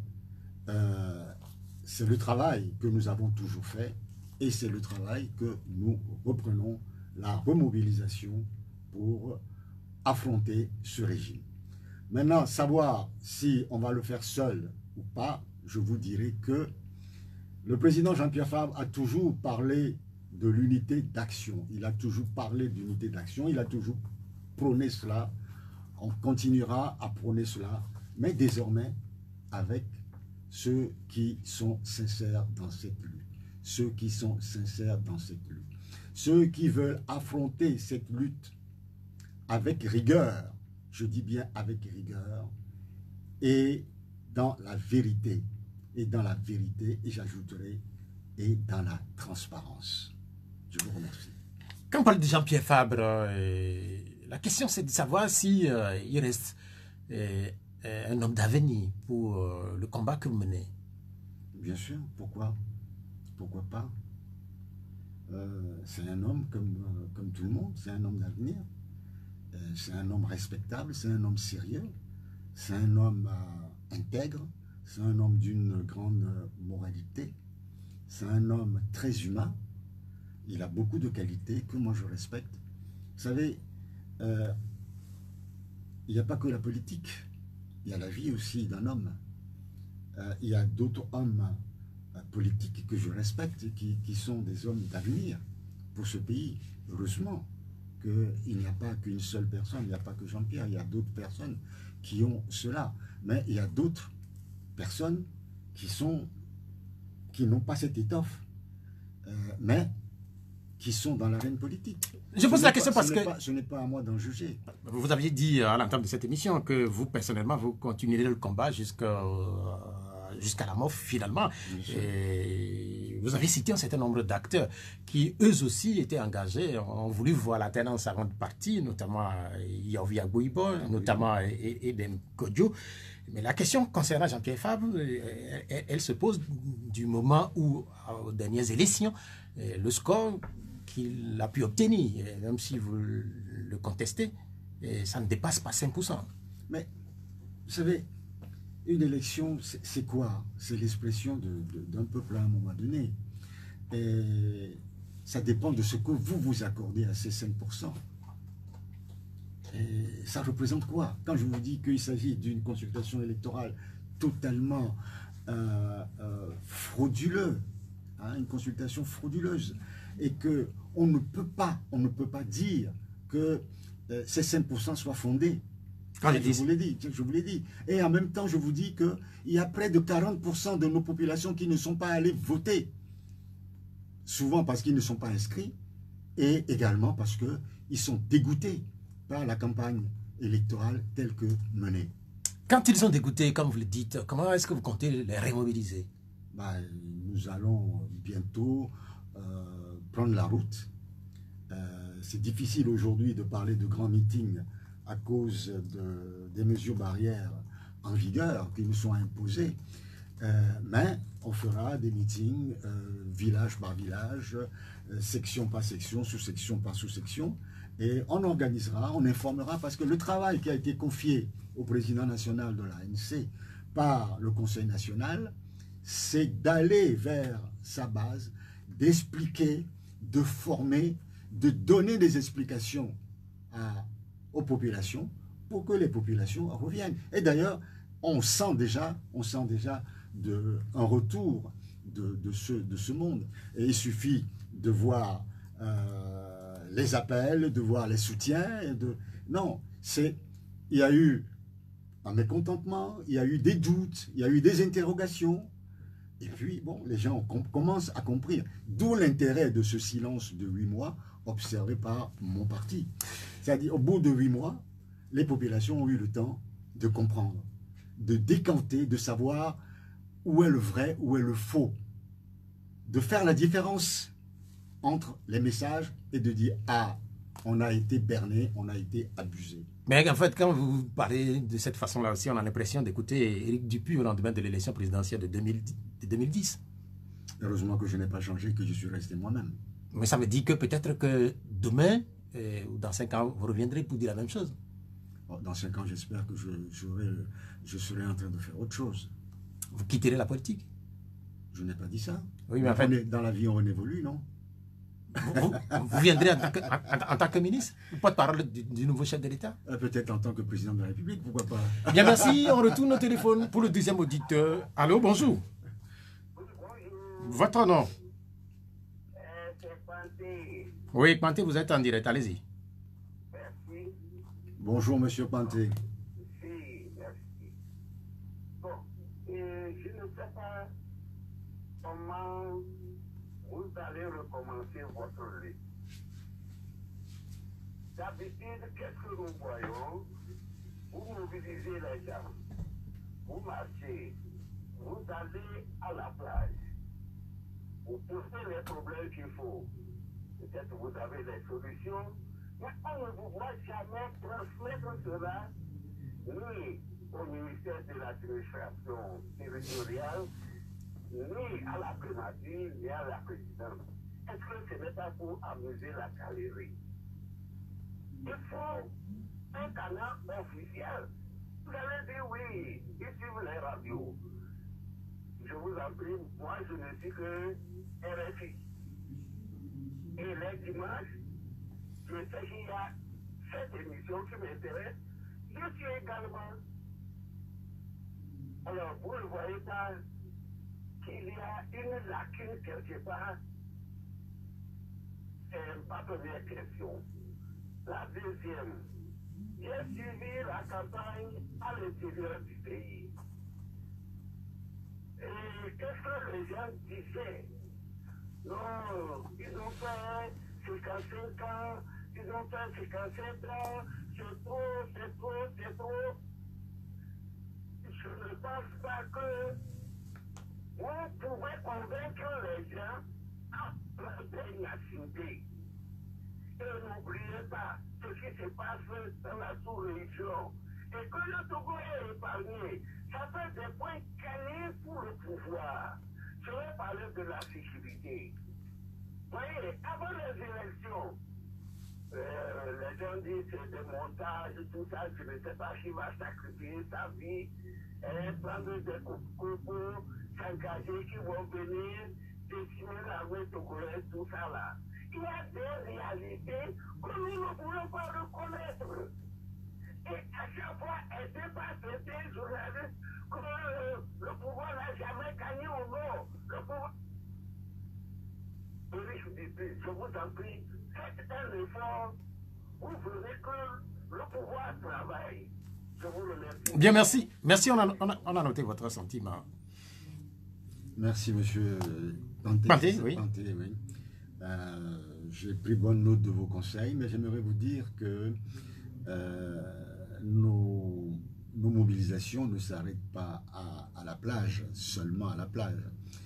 B: euh, c'est le travail que nous avons toujours fait et c'est le travail que nous reprenons, la remobilisation pour affronter ce régime. Maintenant, savoir si on va le faire seul ou pas, je vous dirai que le président Jean-Pierre Fabre a toujours parlé de l'unité d'action. Il a toujours parlé d'unité d'action, il a toujours prôné cela, on continuera à prôner cela, mais désormais avec ceux qui sont sincères dans cette lutte, ceux qui sont sincères dans cette lutte, ceux qui veulent affronter cette lutte avec rigueur, je dis bien avec rigueur, et dans la vérité, et dans la vérité, et j'ajouterai, et dans la transparence. Je vous remercie.
A: Quand on parle de Jean-Pierre Fabre, euh, la question c'est de savoir si euh, il reste euh, euh, un homme d'avenir pour euh, le combat que vous menez?
B: Bien sûr, pourquoi? Pourquoi pas? euh, C'est un homme comme, euh, comme tout le monde, c'est un homme d'avenir. Euh, c'est un homme respectable, c'est un homme sérieux, c'est un homme euh, intègre, c'est un homme d'une grande moralité, c'est un homme très humain. Il a beaucoup de qualités que moi je respecte. Vous savez, euh, il n'y a pas que la politique, il y a la vie aussi d'un homme. Euh, il y a d'autres hommes euh, politiques que je respecte, qui, qui sont des hommes d'avenir pour ce pays. Heureusement qu'il n'y a pas qu'une seule personne, il n'y a pas que Jean-Pierre, il y a d'autres personnes qui ont cela. Mais il y a d'autres personnes qui sont, qui n'ont pas cette étoffe, euh, mais qui sont dans l'arène politique.
A: Je pose la question
B: pas,
A: parce
B: ce
A: que...
B: Pas, ce n'est pas à moi d'en juger.
A: Vous aviez dit à l'entame de cette émission que vous, personnellement, vous continuerez le combat jusqu'à jusqu'à la mort, finalement. Et vous avez cité un certain nombre d'acteurs qui, eux aussi, étaient engagés, ont voulu voir la tendance avant de partir, notamment Yovi Agboibo, ah, notamment oui. Eden Kodjo. Mais la question concernant Jean-Pierre Fabre, elle, elle se pose du moment où, aux dernières élections, le score qu'il a pu obtenir, même si vous le contestez, ça ne dépasse pas cinq pour cent.
B: Mais, vous savez, une élection, c'est quoi? C'est l'expression d'un peuple à un moment donné. Et ça dépend de ce que vous vous accordez à ces cinq pour cent. Et ça représente quoi? Quand je vous dis qu'il s'agit d'une consultation électorale totalement euh, euh, frauduleuse, hein, une consultation frauduleuse, et que on ne peut pas, on ne peut pas dire que euh, ces cinq pour cent soient fondés. Quand je vous l'ai dit, je vous l'ai dit. Et en même temps, je vous dis qu'il y a près de quarante pour cent de nos populations qui ne sont pas allées voter. Souvent parce qu'ils ne sont pas inscrits et également parce qu'ils sont dégoûtés par la campagne électorale telle que menée.
A: Quand ils sont dégoûtés, comme vous le dites, comment est-ce que vous comptez les remobiliser?
B: Bah, nous allons bientôt euh, prendre la route. Euh, C'est difficile aujourd'hui de parler de grands meetings à cause de, des mesures barrières en vigueur qui nous sont imposées. Euh, mais on fera des meetings euh, village par village, euh, section par section, sous-section par sous-section, et on organisera, on informera, parce que le travail qui a été confié au président national de l'A N C par le Conseil national, c'est d'aller vers sa base, d'expliquer, de former, de donner des explications à, aux populations pour que les populations reviennent. Et d'ailleurs, on sent déjà, on sent déjà de, un retour de, de, ce, de ce monde. Et il suffit de voir euh, les appels, de voir les soutiens. Et de... Non, c'est, il y a eu un mécontentement, il y a eu des doutes, il y a eu des interrogations. Et puis, bon, les gens com commencent à comprendre. D'où l'intérêt de ce silence de huit mois observé par mon parti. C'est-à-dire, au bout de huit mois, les populations ont eu le temps de comprendre, de décanter, de savoir où est le vrai, où est le faux, de faire la différence entre les messages et de dire « Ah, on a été berné, on a été abusé ».
A: Mais en fait, quand vous parlez de cette façon-là aussi, on a l'impression d'écouter Éric Dupuis au lendemain de l'élection présidentielle de deux mille dix.
B: Heureusement que je n'ai pas changé, que je suis resté moi-même.
A: Mais ça veut dire que peut-être que demain, euh, ou dans cinq ans, vous reviendrez pour dire la même chose.
B: Dans cinq ans, j'espère que je, je, je serai en train de faire autre chose.
A: Vous quitterez la politique?
B: Je n'ai pas dit ça.
A: Oui, mais en fait,
B: est, dans la vie, on évolue, non?
A: Vous, vous, vous viendrez en tant que, en, en tant que ministre, porte-parole du, du nouveau chef de l'État?
B: euh, Peut-être en tant que président de la République, pourquoi pas?
A: Bien, merci. On retourne au téléphone pour le deuxième auditeur. Allô, bonjour. Votre nom? Oui, Panté, vous êtes en direct, allez-y.
C: Merci.
B: Bonjour, monsieur Panté.
C: Si, merci. Bon, et je ne sais pas comment vous allez recommencer votre lutte. D'habitude, qu'est-ce que nous voyons? Vous mobilisez les gens, vous marchez, vous allez à la plage, vous posez les problèmes qu'il faut. Peut-être vous avez des solutions, mais on ne vous voit jamais transmettre cela, ni au ministère de l'administration territoriale, ni à la primature, ni à la présidence. Est-ce que ce n'est pas pour amuser la galerie? Il faut un canal officiel. Vous allez dire oui, ils suivent les radios. Je vous en prie, moi je ne suis que R F I. Et les dimanches, je sais qu'il y a cette émission qui m'intéresse. Je suis également. Alors, vous ne voyez pas qu'il y a une lacune quelque part. C'est ma première question. La deuxième, j'ai suivi la campagne à l'intérieur du pays. Et qu'est-ce que les gens disaient? Non, ils ont fait cinquante-cinq ans, ils ont fait cinquante-sept ans, c'est trop, c'est trop, c'est trop. Je ne pense pas que vous pouvez convaincre les gens à prendre une activité. Et n'oubliez pas ce qui se passe dans la sous-région. Et que le Togo est épargné, ça fait des points gagnés pour le pouvoir. Je vais parler de la sécurité. Vous voyez, avant les élections, euh, les gens disent c'est des montages, tout ça, je ne sais pas qui va sacrifier sa vie, et prendre des coupes, s'engager, qui vont venir décimer l'armée togolaise, tout ça là. Il y a des réalités que nous ne pouvons pas reconnaître. Et à chaque fois, elle dépasse des journalistes que euh, le pouvoir n'a jamais gagné au nord. Le pouvoir. Je vous en prie, faites un effort. Vous verrez que le pouvoir travaille. Je vous remercie.
A: Bien, merci. Merci, on a, on a, on a noté votre sentiment.
B: Merci, monsieur Panté.
A: Panté, oui.
B: Panté, oui. Euh, J'ai pris bonne note de vos conseils, mais j'aimerais vous dire que euh, nos, nos mobilisations ne s'arrêtent pas à, à la plage, seulement à la plage.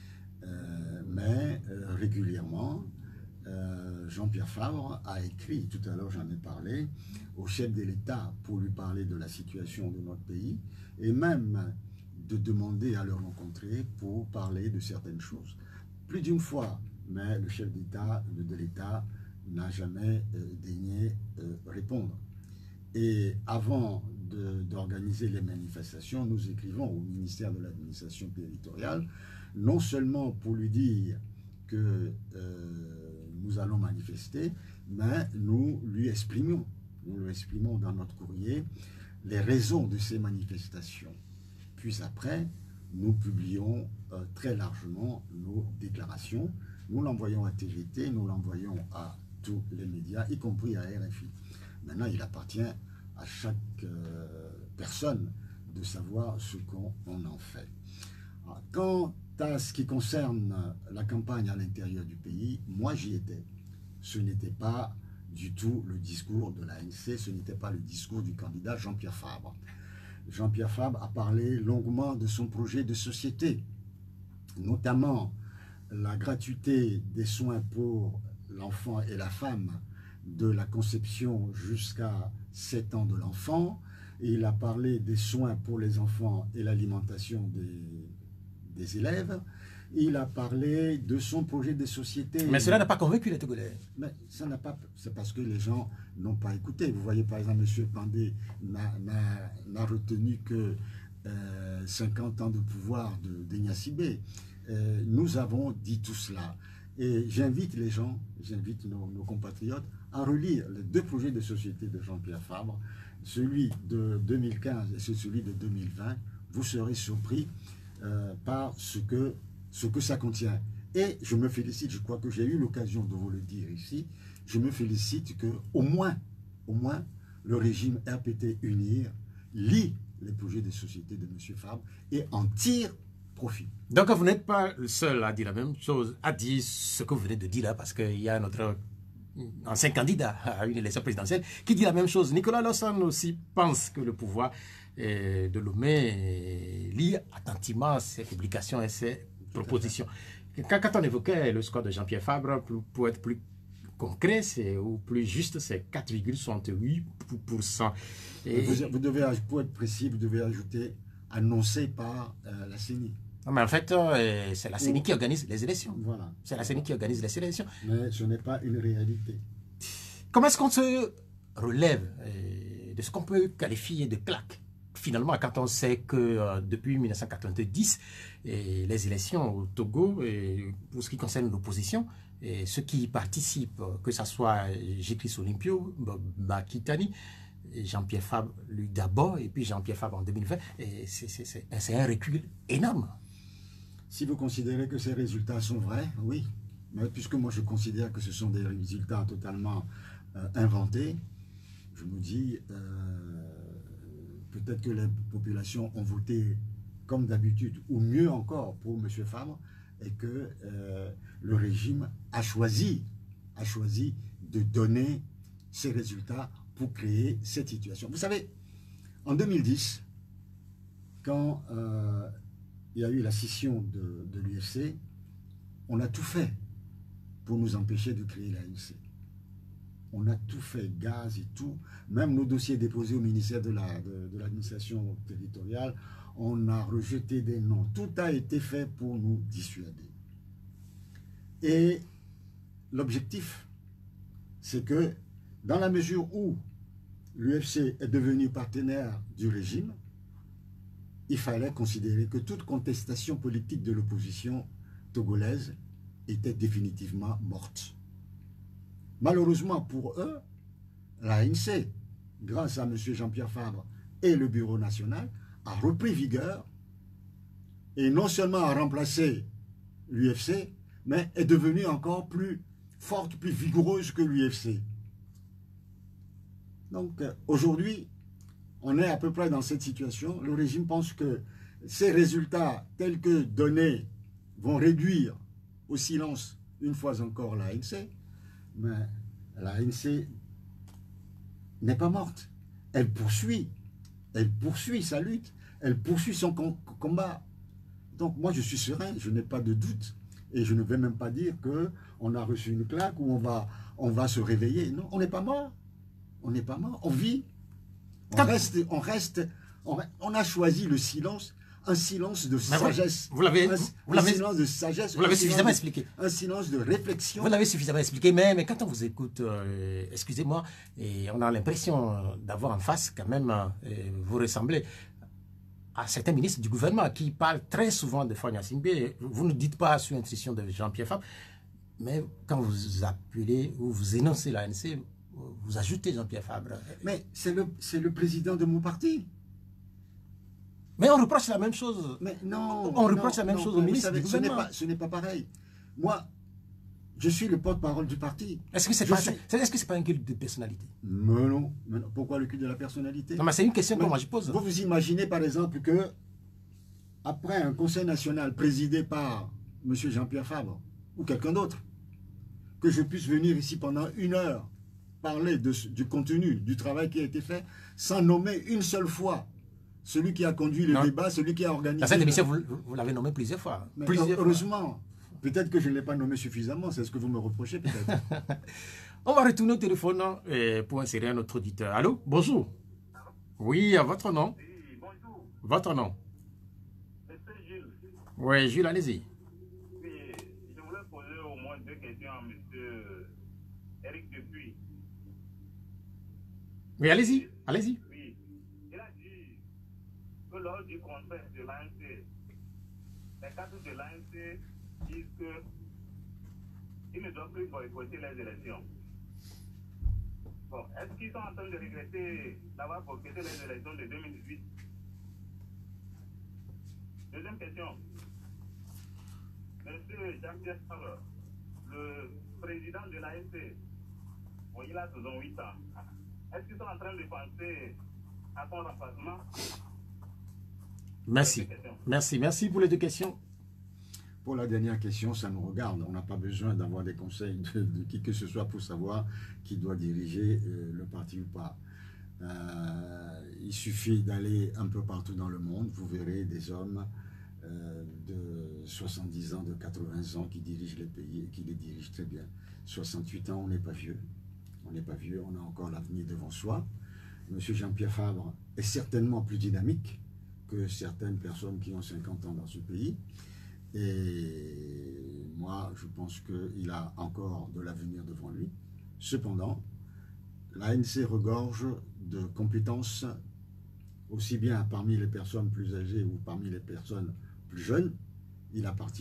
B: Euh, mais euh, régulièrement, euh, Jean-Pierre Fabre a écrit, tout à l'heure j'en ai parlé, au chef de l'État pour lui parler de la situation de notre pays et même de demander à le rencontrer pour parler de certaines choses. Plus d'une fois, mais le chef d'État de l'État n'a jamais euh, daigné euh, répondre. Et avant d'organiser les manifestations, nous écrivons au ministère de l'administration territoriale, non seulement pour lui dire que euh, nous allons manifester, mais nous lui exprimons, nous lui exprimons dans notre courrier les raisons de ces manifestations. Puis après, nous publions euh, très largement nos déclarations. Nous l'envoyons à T G T, nous l'envoyons à tous les médias, y compris à R F I. Maintenant, il appartient à chaque euh, personne de savoir ce qu'on en fait. Alors, quant à ce qui concerne la campagne à l'intérieur du pays, moi j'y étais. Ce n'était pas du tout le discours de l'A N C, ce n'était pas le discours du candidat Jean-Pierre Fabre. Jean-Pierre Fabre a parlé longuement de son projet de société, notamment la gratuité des soins pour l'enfant et la femme de la conception jusqu'à sept ans de l'enfant. Il a parlé des soins pour les enfants et l'alimentation des, des élèves. Il a parlé de son projet de société.
A: Mais cela n'a pas convaincu les Togolais.
B: Mais ça n'a pas, c'est parce que les gens n'ont pas écouté. Vous voyez, par exemple, M. Pandé n'a retenu que euh, cinquante ans de pouvoir de, de Gnassingbé. Euh, nous avons dit tout cela. Et j'invite les gens, j'invite nos, nos compatriotes à relire les deux projets de société de Jean-Pierre Fabre, celui de deux mille quinze et celui de deux mille vingt. Vous serez surpris euh, par ce que, ce que ça contient. Et je me félicite, je crois que j'ai eu l'occasion de vous le dire ici, je me félicite que au moins, au moins, le régime R P T Unir lit les projets de société de M. Fabre et en tire profit.
A: Donc vous n'êtes pas le seul à dire la même chose, à dire ce que vous venez de dire là, parce qu'il y a notre ancien candidat à une élection présidentielle qui dit la même chose. Nicolas Lawson aussi pense que le pouvoir eh, de Lomé lit attentivement ses publications et ses propositions. Quand, quand on évoquait le score de Jean-Pierre Fabre, pour, pour être plus concret, c'est ou plus juste, c'est quatre virgule soixante-huit pour cent. Et
B: vous, vous devez, pour être précis, vous devez ajouter annoncé par euh, la C E N I.
A: Non, mais en fait, euh, c'est la C E N I qui organise les élections.
B: Voilà.
A: C'est la C E N I qui organise les élections.
B: Mais ce n'est pas une réalité.
A: Comment est-ce qu'on se relève euh, de ce qu'on peut qualifier de claque? Finalement, quand on sait que euh, depuis mille neuf cent quatre-vingt-dix, et les élections au Togo, et pour ce qui concerne l'opposition, et ceux qui y participent, que ce soit Jécris Olympio, Bakitani, Jean-Pierre Fabre, lui d'abord, et puis Jean-Pierre Fabre en deux mille vingt, c'est un recul énorme.
B: Si vous considérez que ces résultats sont vrais, oui. Mais puisque moi je considère que ce sont des résultats totalement euh, inventés, je me dis, euh, peut-être que les populations ont voté comme d'habitude, ou mieux encore pour M. Fabre, et que euh, le régime a choisi, a choisi de donner ces résultats pour créer cette situation. Vous savez, en deux mille dix, quand euh, il y a eu la scission de, de l'U F C, on a tout fait pour nous empêcher de créer l'A N C. On a tout fait, gaz et tout, même nos dossiers déposés au ministère de l'administration la, de, de territoriale, on a rejeté des noms. Tout a été fait pour nous dissuader. Et l'objectif, c'est que dans la mesure où l'U F C est devenu partenaire du régime, il fallait considérer que toute contestation politique de l'opposition togolaise était définitivement morte. Malheureusement pour eux, l'A N C, grâce à M. Jean-Pierre Fabre et le Bureau national, a repris vigueur et non seulement a remplacé l'U F C, mais est devenue encore plus forte, plus vigoureuse que l'U F C. Donc aujourd'hui, on est à peu près dans cette situation. Le régime pense que ces résultats tels que donnés vont réduire au silence une fois encore l'A N C, mais l'A N C n'est pas morte. Elle poursuit, elle poursuit sa lutte, elle poursuit son combat. Donc moi je suis serein, je n'ai pas de doute, et je ne vais même pas dire qu'on a reçu une claque ou on va, on va se réveiller. Non, on n'est pas mort, on n'est pas mort, on vit, on reste, on reste, on, on a choisi le silence. Un silence de sagesse.
A: Vous l'avez
B: silence de sagesse.
A: Vous l'avez suffisamment expliqué.
B: Un silence de réflexion.
A: Vous l'avez suffisamment expliqué, mais, mais quand on vous écoute, euh, excusez-moi, et on a l'impression d'avoir en face quand même, euh, vous ressemblez à certains ministres du gouvernement qui parlent très souvent de Fagna Singbe. Vous ne dites pas sur instruction de Jean-Pierre Fabre, mais quand vous appelez ou vous énoncez l'A N C, vous ajoutez Jean-Pierre Fabre.
B: Mais c'est le, c'est le président de mon parti.
A: Mais on reproche la même chose.
B: Mais non.
A: On reproche
B: non,
A: la même
B: non,
A: chose au ministre du gouvernement.
B: Ce n'est pas, pas pareil. Moi, je suis le porte-parole du parti.
A: Est-ce que c'est pas, suis... est -ce pas un culte de personnalité?
B: Mais non. Mais non. Pourquoi le culte de la personnalité?
A: Non, mais c'est une question mais que moi je pose.
B: Vous vous imaginez par exemple que, après un conseil national présidé par M. Jean-Pierre Fabre ou quelqu'un d'autre, que je puisse venir ici pendant une heure parler de, du contenu, du travail qui a été fait, sans nommer une seule fois celui qui a conduit le non. débat, celui qui a organisé...
A: Dans cette émission, vous, vous l'avez nommé plusieurs fois.
B: Mais
A: plusieurs
B: heureusement. Peut-être que je ne l'ai pas nommé suffisamment, c'est ce que vous me reprochez peut-être.
A: On va retourner au téléphone pour insérer un autre auditeur. Allô? Bonjour.
C: Allô?
A: Oui, à votre nom?
C: Oui, bonjour.
A: Votre nom?
C: Monsieur Jules.
A: Oui, Jules, allez-y.
C: Oui, je voulais poser au moins deux questions à monsieur Eric Dupuis.
A: Oui, allez-y, allez-y.
C: Lors du conseil de l'A N C, les cadres de l'A N C disent qu'ils ne doivent plus boycotter les élections. Bon, est-ce qu'ils sont en train de regretter d'avoir boycotté les élections de deux mille dix-huit? Deuxième question. Monsieur Jean-Pierre Fabre, le président de l'A N C, bon, il a soixante-huit ans. Est-ce qu'ils sont en train de penser à son remplacement?
A: Merci. Merci. Merci pour les deux questions.
B: Pour la dernière question, ça nous regarde. On n'a pas besoin d'avoir des conseils de, de qui que ce soit pour savoir qui doit diriger euh, le parti ou pas. Euh, il suffit d'aller un peu partout dans le monde. Vous verrez des hommes euh, de soixante-dix ans, de quatre-vingts ans qui dirigent les pays et qui les dirigent très bien. soixante-huit ans, on n'est pas vieux. On n'est pas vieux, on a encore l'avenir devant soi. Monsieur Jean-Pierre Fabre est certainement plus dynamique que certaines personnes qui ont cinquante ans dans ce pays. Et moi, je pense qu'il a encore de l'avenir devant lui. Cependant, l'A N C regorge de compétences aussi bien parmi les personnes plus âgées ou parmi les personnes plus jeunes. Il appartient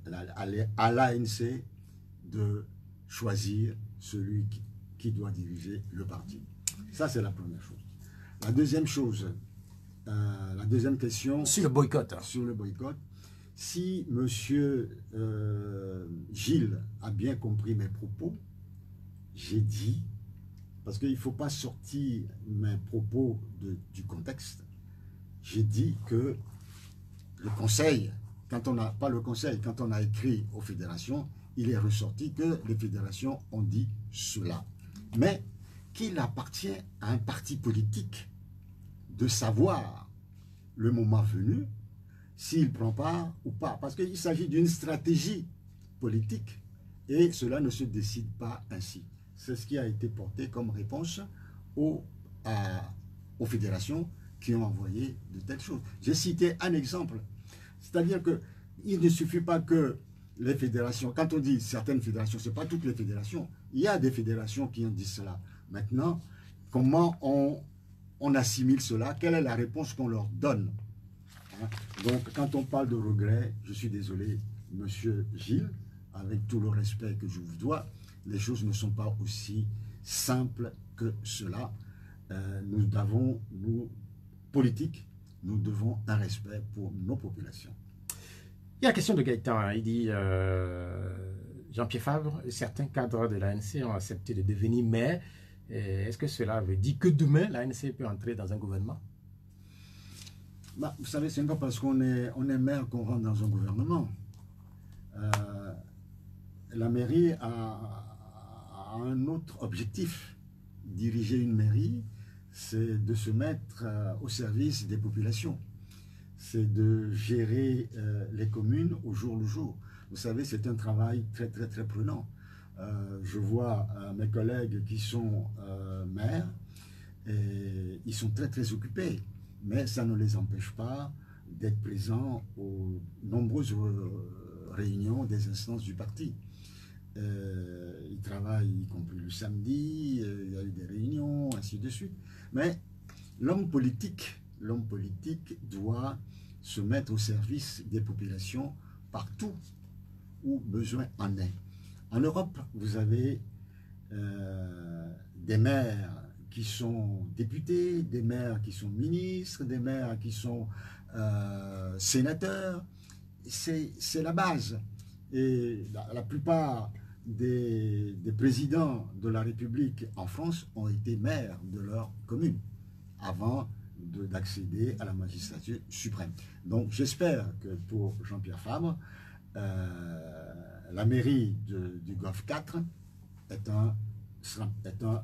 B: à l'A N C de choisir celui qui, qui doit diriger le parti. Ça, c'est la première chose. La deuxième chose, euh, la deuxième question...
A: Sur le boycott.
B: Sur le boycott. Si M. Euh, Gilles a bien compris mes propos, j'ai dit, parce qu'il ne faut pas sortir mes propos de, du contexte, j'ai dit que le conseil, quand on n'a pas le conseil, quand on a écrit aux fédérations, il est ressorti que les fédérations ont dit cela. Mais qu'il appartient à un parti politique de savoir le moment venu s'il prend part ou pas. Parce qu'il s'agit d'une stratégie politique et cela ne se décide pas ainsi. C'est ce qui a été porté comme réponse aux, à, aux fédérations qui ont envoyé de telles choses. J'ai cité un exemple. C'est-à-dire qu'il ne suffit pas que les fédérations, quand on dit certaines fédérations, ce n'est pas toutes les fédérations, il y a des fédérations qui ont dit cela. Maintenant, comment on, on assimile cela? Quelle est la réponse qu'on leur donne? Hein? Donc, quand on parle de regret, je suis désolé, monsieur Gilles, avec tout le respect que je vous dois, les choses ne sont pas aussi simples que cela. Euh, nous avons, nous, politiques, nous devons un respect pour nos populations.
A: Il y a la question de Gaëtan. Il dit euh, Jean-Pierre Fabre, certains cadres de l'A N C ont accepté de devenir maire. Est-ce que cela veut dire que demain, l'A N C peut entrer dans un gouvernement?
B: Bah, vous savez, ce n'est pas parce qu'on est, on est maire qu'on rentre dans un gouvernement. Euh, la mairie a, a un autre objectif. Diriger une mairie, c'est de se mettre euh, au service des populations. C'est de gérer euh, les communes au jour le jour. Vous savez, c'est un travail très, très, très prenant. Euh, je vois euh, mes collègues qui sont euh, maires, et ils sont très, très occupés. Mais ça ne les empêche pas d'être présents aux nombreuses réunions des instances du parti. Euh, ils travaillent, y compris le samedi, euh, il y a eu des réunions, ainsi de suite. Mais l'homme politique, l'homme politique doit se mettre au service des populations partout où besoin en est. En Europe, vous avez euh, des maires qui sont députés, des maires qui sont ministres, des maires qui sont euh, sénateurs. C'est la base. Et la, la plupart des, des présidents de la République en France ont été maires de leur commune avant d'accéder à la magistrature suprême. Donc j'espère que pour Jean-Pierre Fabre, euh, la mairie de, du Golfe quatre est un, est un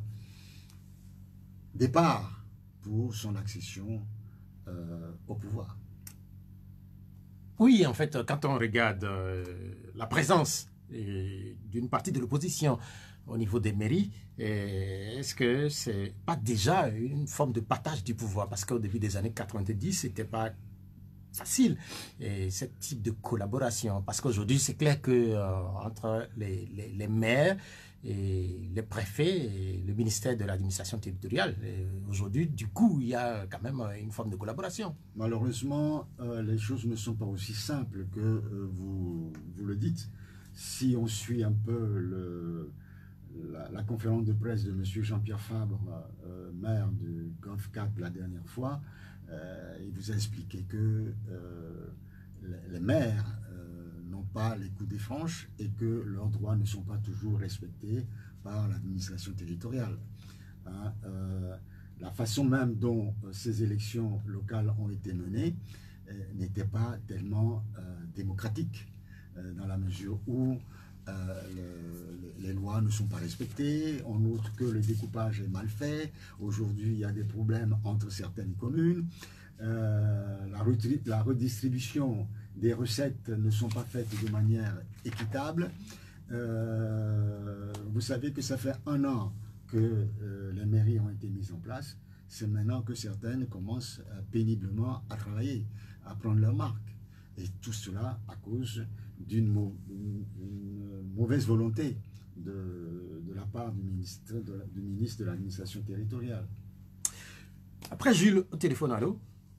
B: départ pour son accession euh, au pouvoir.
A: Oui, en fait, quand on regarde euh, la présence d'une partie de l'opposition au niveau des mairies, est-ce que c'est pas déjà une forme de partage du pouvoir? Parce qu'au début des années quatre-vingt-dix, c'était pas facile, et ce type de collaboration. Parce qu'aujourd'hui, c'est clair que euh, entre les, les, les maires et les préfets et le ministère de l'administration territoriale, aujourd'hui, du coup, il y a quand même une forme de collaboration.
B: Malheureusement, euh, les choses ne sont pas aussi simples que euh, vous, vous le dites. Si on suit un peu le, la, la conférence de presse de M. Jean-Pierre Fabre, euh, maire du Golfe quatre la dernière fois, euh, il vous a expliqué que euh, les, les maires euh, n'ont pas les coups des franches et que leurs droits ne sont pas toujours respectés par l'administration territoriale. Hein, euh, la façon même dont euh, ces élections locales ont été menées euh, n'était pas tellement euh, démocratique, euh, dans la mesure où euh, le, les lois ne sont pas respectées, on note que le découpage est mal fait, aujourd'hui il y a des problèmes entre certaines communes, euh, la, la redistribution des recettes ne sont pas faites de manière équitable. Euh, vous savez que ça fait un an que euh, les mairies ont été mises en place. C'est maintenant que certaines commencent euh, péniblement à travailler, à prendre leur marque. Et tout cela à cause d'une mau mauvaise volonté de, de la part du ministre de la, du ministre de l'administration territoriale.
A: Après Jules, au téléphone, allô?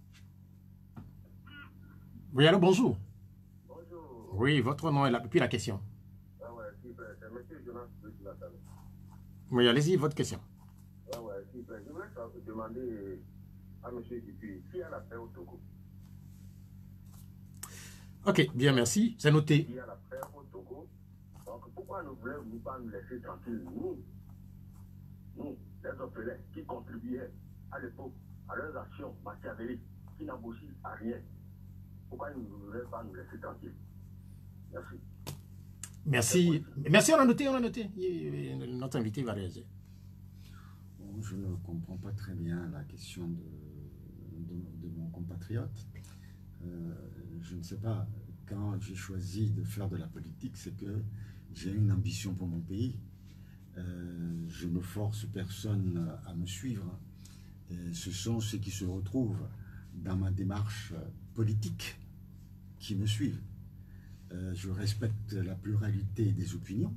A: Oui, allô, bonjour.
C: Bonjour.
A: Oui, votre nom est là, puis la question.
C: Ah ouais, super. C'est M. Jonas de la table.
A: Oui, allez-y, votre question.
C: Ah ouais, super. Je voulais demander à M. Dupuis qui a la paix au Togo.
A: Ok, bien, merci. C'est noté.
C: Qui a la paix au Togo. Donc pourquoi ne voulez-vous pas nous laisser tranquilles, nous, nous, les orphelins qui contribuaient à l'époque à leurs actions machiavéliques, qui n'aboutissent à rien? Pourquoi ne voulez pas nous laisser tranquilles? Merci.
A: Merci. Merci, on a noté, on a noté. Notre invité va réagir.
B: Bon, je ne comprends pas très bien la question de, de, de mon compatriote. Euh, je ne sais pas, quand j'ai choisi de faire de la politique, c'est que j'ai une ambition pour mon pays. Euh, je ne force personne à me suivre. Et ce sont ceux qui se retrouvent dans ma démarche politique qui me suivent. Euh, je respecte la pluralité des opinions.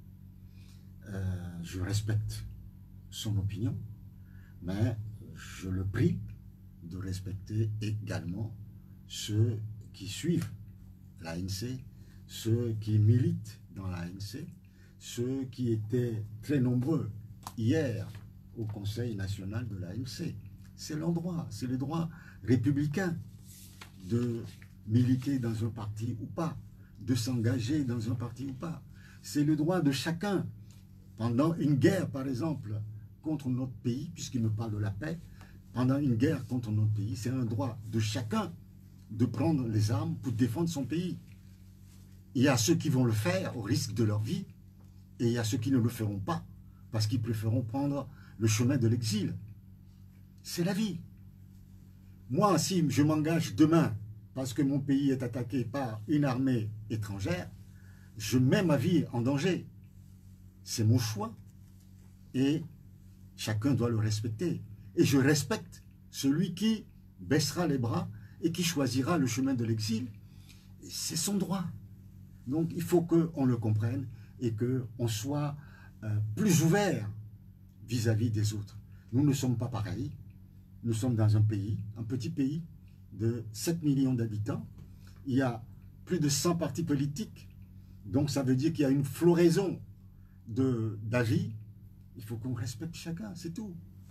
B: Euh, je respecte son opinion, mais je le prie de respecter également ceux qui suivent l'A N C, ceux qui militent dans l'A N C, ceux qui étaient très nombreux hier au Conseil national de l'A N C. C'est leur droit, c'est le droit républicain de militer dans un parti ou pas, de s'engager dans un parti ou pas. C'est le droit de chacun. Pendant une guerre, par exemple, contre notre pays, puisqu'il me parle de la paix, pendant une guerre contre notre pays, c'est un droit de chacun de prendre les armes pour défendre son pays. Il y a ceux qui vont le faire au risque de leur vie, et il y a ceux qui ne le feront pas, parce qu'ils préféreront prendre le chemin de l'exil. C'est la vie. Moi, si je m'engage demain, parce que mon pays est attaqué par une armée étrangère, je mets ma vie en danger. C'est mon choix. Et chacun doit le respecter. Et je respecte celui qui baissera les bras et qui choisira le chemin de l'exil. C'est son droit. Donc il faut qu'on le comprenne et qu'on soit euh, plus ouvert vis-à-vis des autres. Nous ne sommes pas pareils. Nous sommes dans un pays, un petit pays de sept millions d'habitants. Il y a plus de cent partis politiques. Donc ça veut dire qu'il y a une floraison d'avis. Il faut qu'on respecte chacun, c'est tout.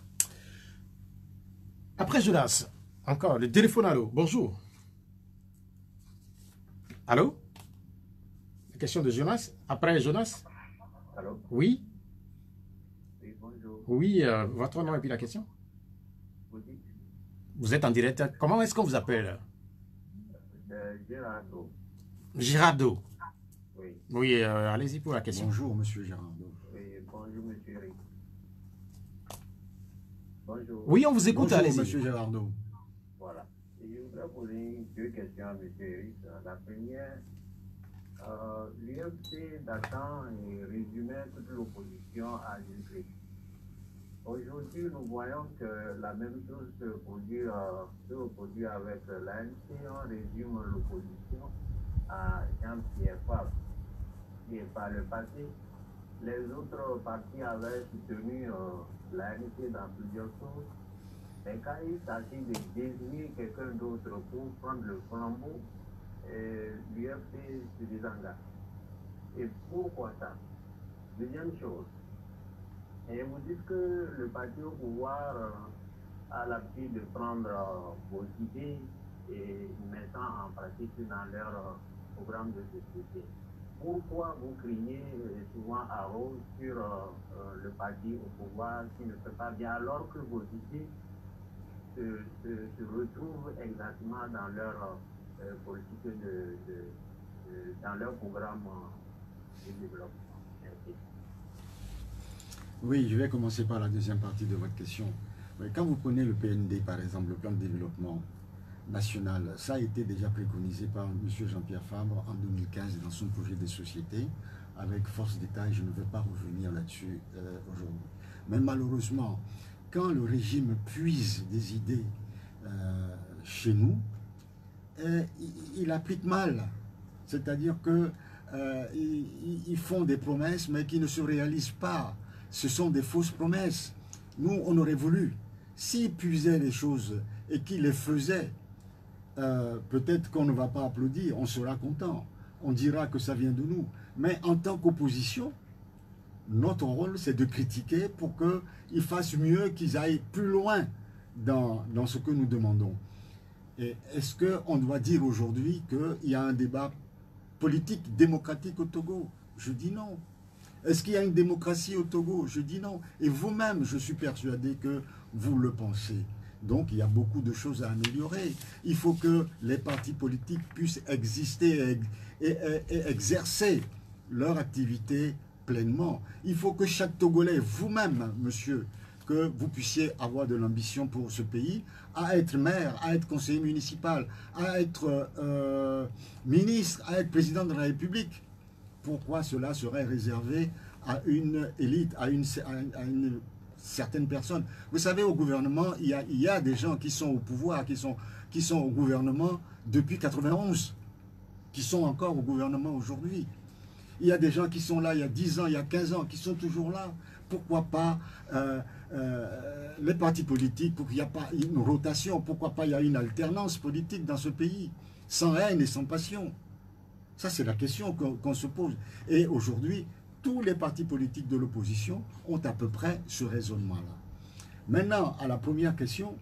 A: Après Jonas, encore le téléphone, allô, bonjour. Allô? La question de Jonas. Après Jonas.
C: Allô?
A: Oui?
C: Oui, bonjour.
A: Oui, euh, votre nom et puis la question.
C: Vous dites?
A: Vous êtes en direct. Comment est-ce qu'on vous appelle?
C: Euh, Gérardo.
A: Girardo.
C: Oui.
A: Oui, euh, allez-y pour la question.
B: Bonjour, monsieur Girardo.
C: Oui, bonjour, monsieur Eric. Bonjour.
A: Oui, on vous écoute,
B: Bonjour,
A: allez-y.
B: monsieur Girardo.
C: Voilà. Et je voudrais poser deux questions à monsieur Eric. La première, euh, l'U F C d'attend et résumait toute l'opposition à l'Ukraine. Aujourd'hui, nous voyons que la même chose se produit, euh, se produit avec l'A N C. On résume l'opposition à Jean-Pierre Fabre. Et par le passé, les autres partis avaient soutenu euh, l'A N C dans plusieurs choses. Mais quand il s'agit de désigner quelqu'un d'autre pour prendre le flambeau, l'U F C se désengage. Et pourquoi ça? Deuxième chose, et vous dites que le parti au pouvoir euh, a l'habitude de prendre euh, vos idées et mettre en pratique dans leur euh, programme de société. Pourquoi vous criez euh, souvent à rose sur euh, euh, le parti au pouvoir qui ne fait pas bien alors que vos idées se, se, se retrouvent exactement dans leur euh, politique, de, de, de, dans leur programme euh, de développement? Merci.
B: Oui, je vais commencer par la deuxième partie de votre question. Quand vous prenez le P N D, par exemple, le plan de développement nationale. Ça a été déjà préconisé par M. Jean-Pierre Fabre en deux mille quinze dans son projet de société avec force d'État, et je ne vais pas revenir là-dessus euh, aujourd'hui. Mais malheureusement, quand le régime puise des idées euh, chez nous, euh, il, il applique mal. C'est-à-dire qu'ils euh, ils font des promesses, mais qui ne se réalisent pas. Ce sont des fausses promesses. Nous, on aurait voulu, s'ils puisaient les choses et qu'ils les faisaient, euh, peut-être qu'on ne va pas applaudir, on sera content. On dira que ça vient de nous. Mais en tant qu'opposition, notre rôle, c'est de critiquer pour qu'ils fassent mieux, qu'ils aillent plus loin dans, dans ce que nous demandons. Et est-ce qu'on doit dire aujourd'hui qu'il y a un débat politique, démocratique au Togo? Je dis non. Est-ce qu'il y a une démocratie au Togo? Je dis non. Et vous-même, je suis persuadé que vous le pensez. Donc, il y a beaucoup de choses à améliorer. Il faut que les partis politiques puissent exister et, et, et, et exercer leur activité pleinement. Il faut que chaque Togolais, vous-même, monsieur, que vous puissiez avoir de l'ambition pour ce pays, à être maire, à être conseiller municipal, à être euh, ministre, à être président de la République. Pourquoi cela serait réservé à une élite, à une, à une certaine personne? Vous savez, au gouvernement, il y a, il y a des gens qui sont au pouvoir, qui sont, qui sont au gouvernement depuis quatre-vingt-onze, qui sont encore au gouvernement aujourd'hui. Il y a des gens qui sont là il y a dix ans, il y a quinze ans, qui sont toujours là. Pourquoi pas euh, euh, les partis politiques, pour qu'il n'y ait pas une rotation, pourquoi pas il y a une alternance politique dans ce pays, sans haine et sans passion? Ça, c'est la question qu'on qu'on se pose. Et aujourd'hui, tous les partis politiques de l'opposition ont à peu près ce raisonnement-là. Maintenant, à la première question,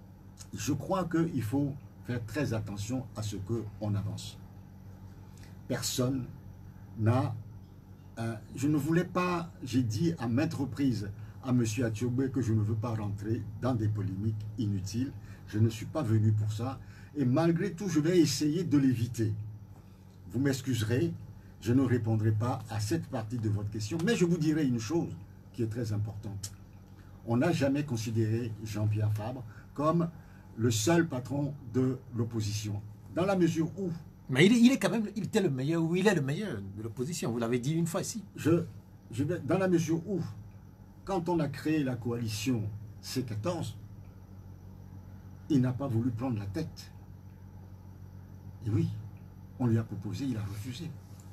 B: je crois qu'il faut faire très attention à ce qu'on avance. Personne n'a... Euh, je ne voulais pas, j'ai dit à maintes reprises à M. Atiobé que je ne veux pas rentrer dans des polémiques inutiles. Je ne suis pas venu pour ça. Et malgré tout, je vais essayer de l'éviter. Vous m'excuserez, je ne répondrai pas à cette partie de votre question, mais je vous dirai une chose qui est très importante. On n'a jamais considéré Jean-Pierre Fabre comme le seul patron de l'opposition, dans la mesure où...
A: Mais il, il est quand même, il était le meilleur, ou il est le meilleur de l'opposition, vous l'avez dit une fois ici.
B: Je, je vais, dans la mesure où, quand on a créé la coalition C quatorze, il n'a pas voulu prendre la tête. Et oui, on lui a proposé, il a refusé.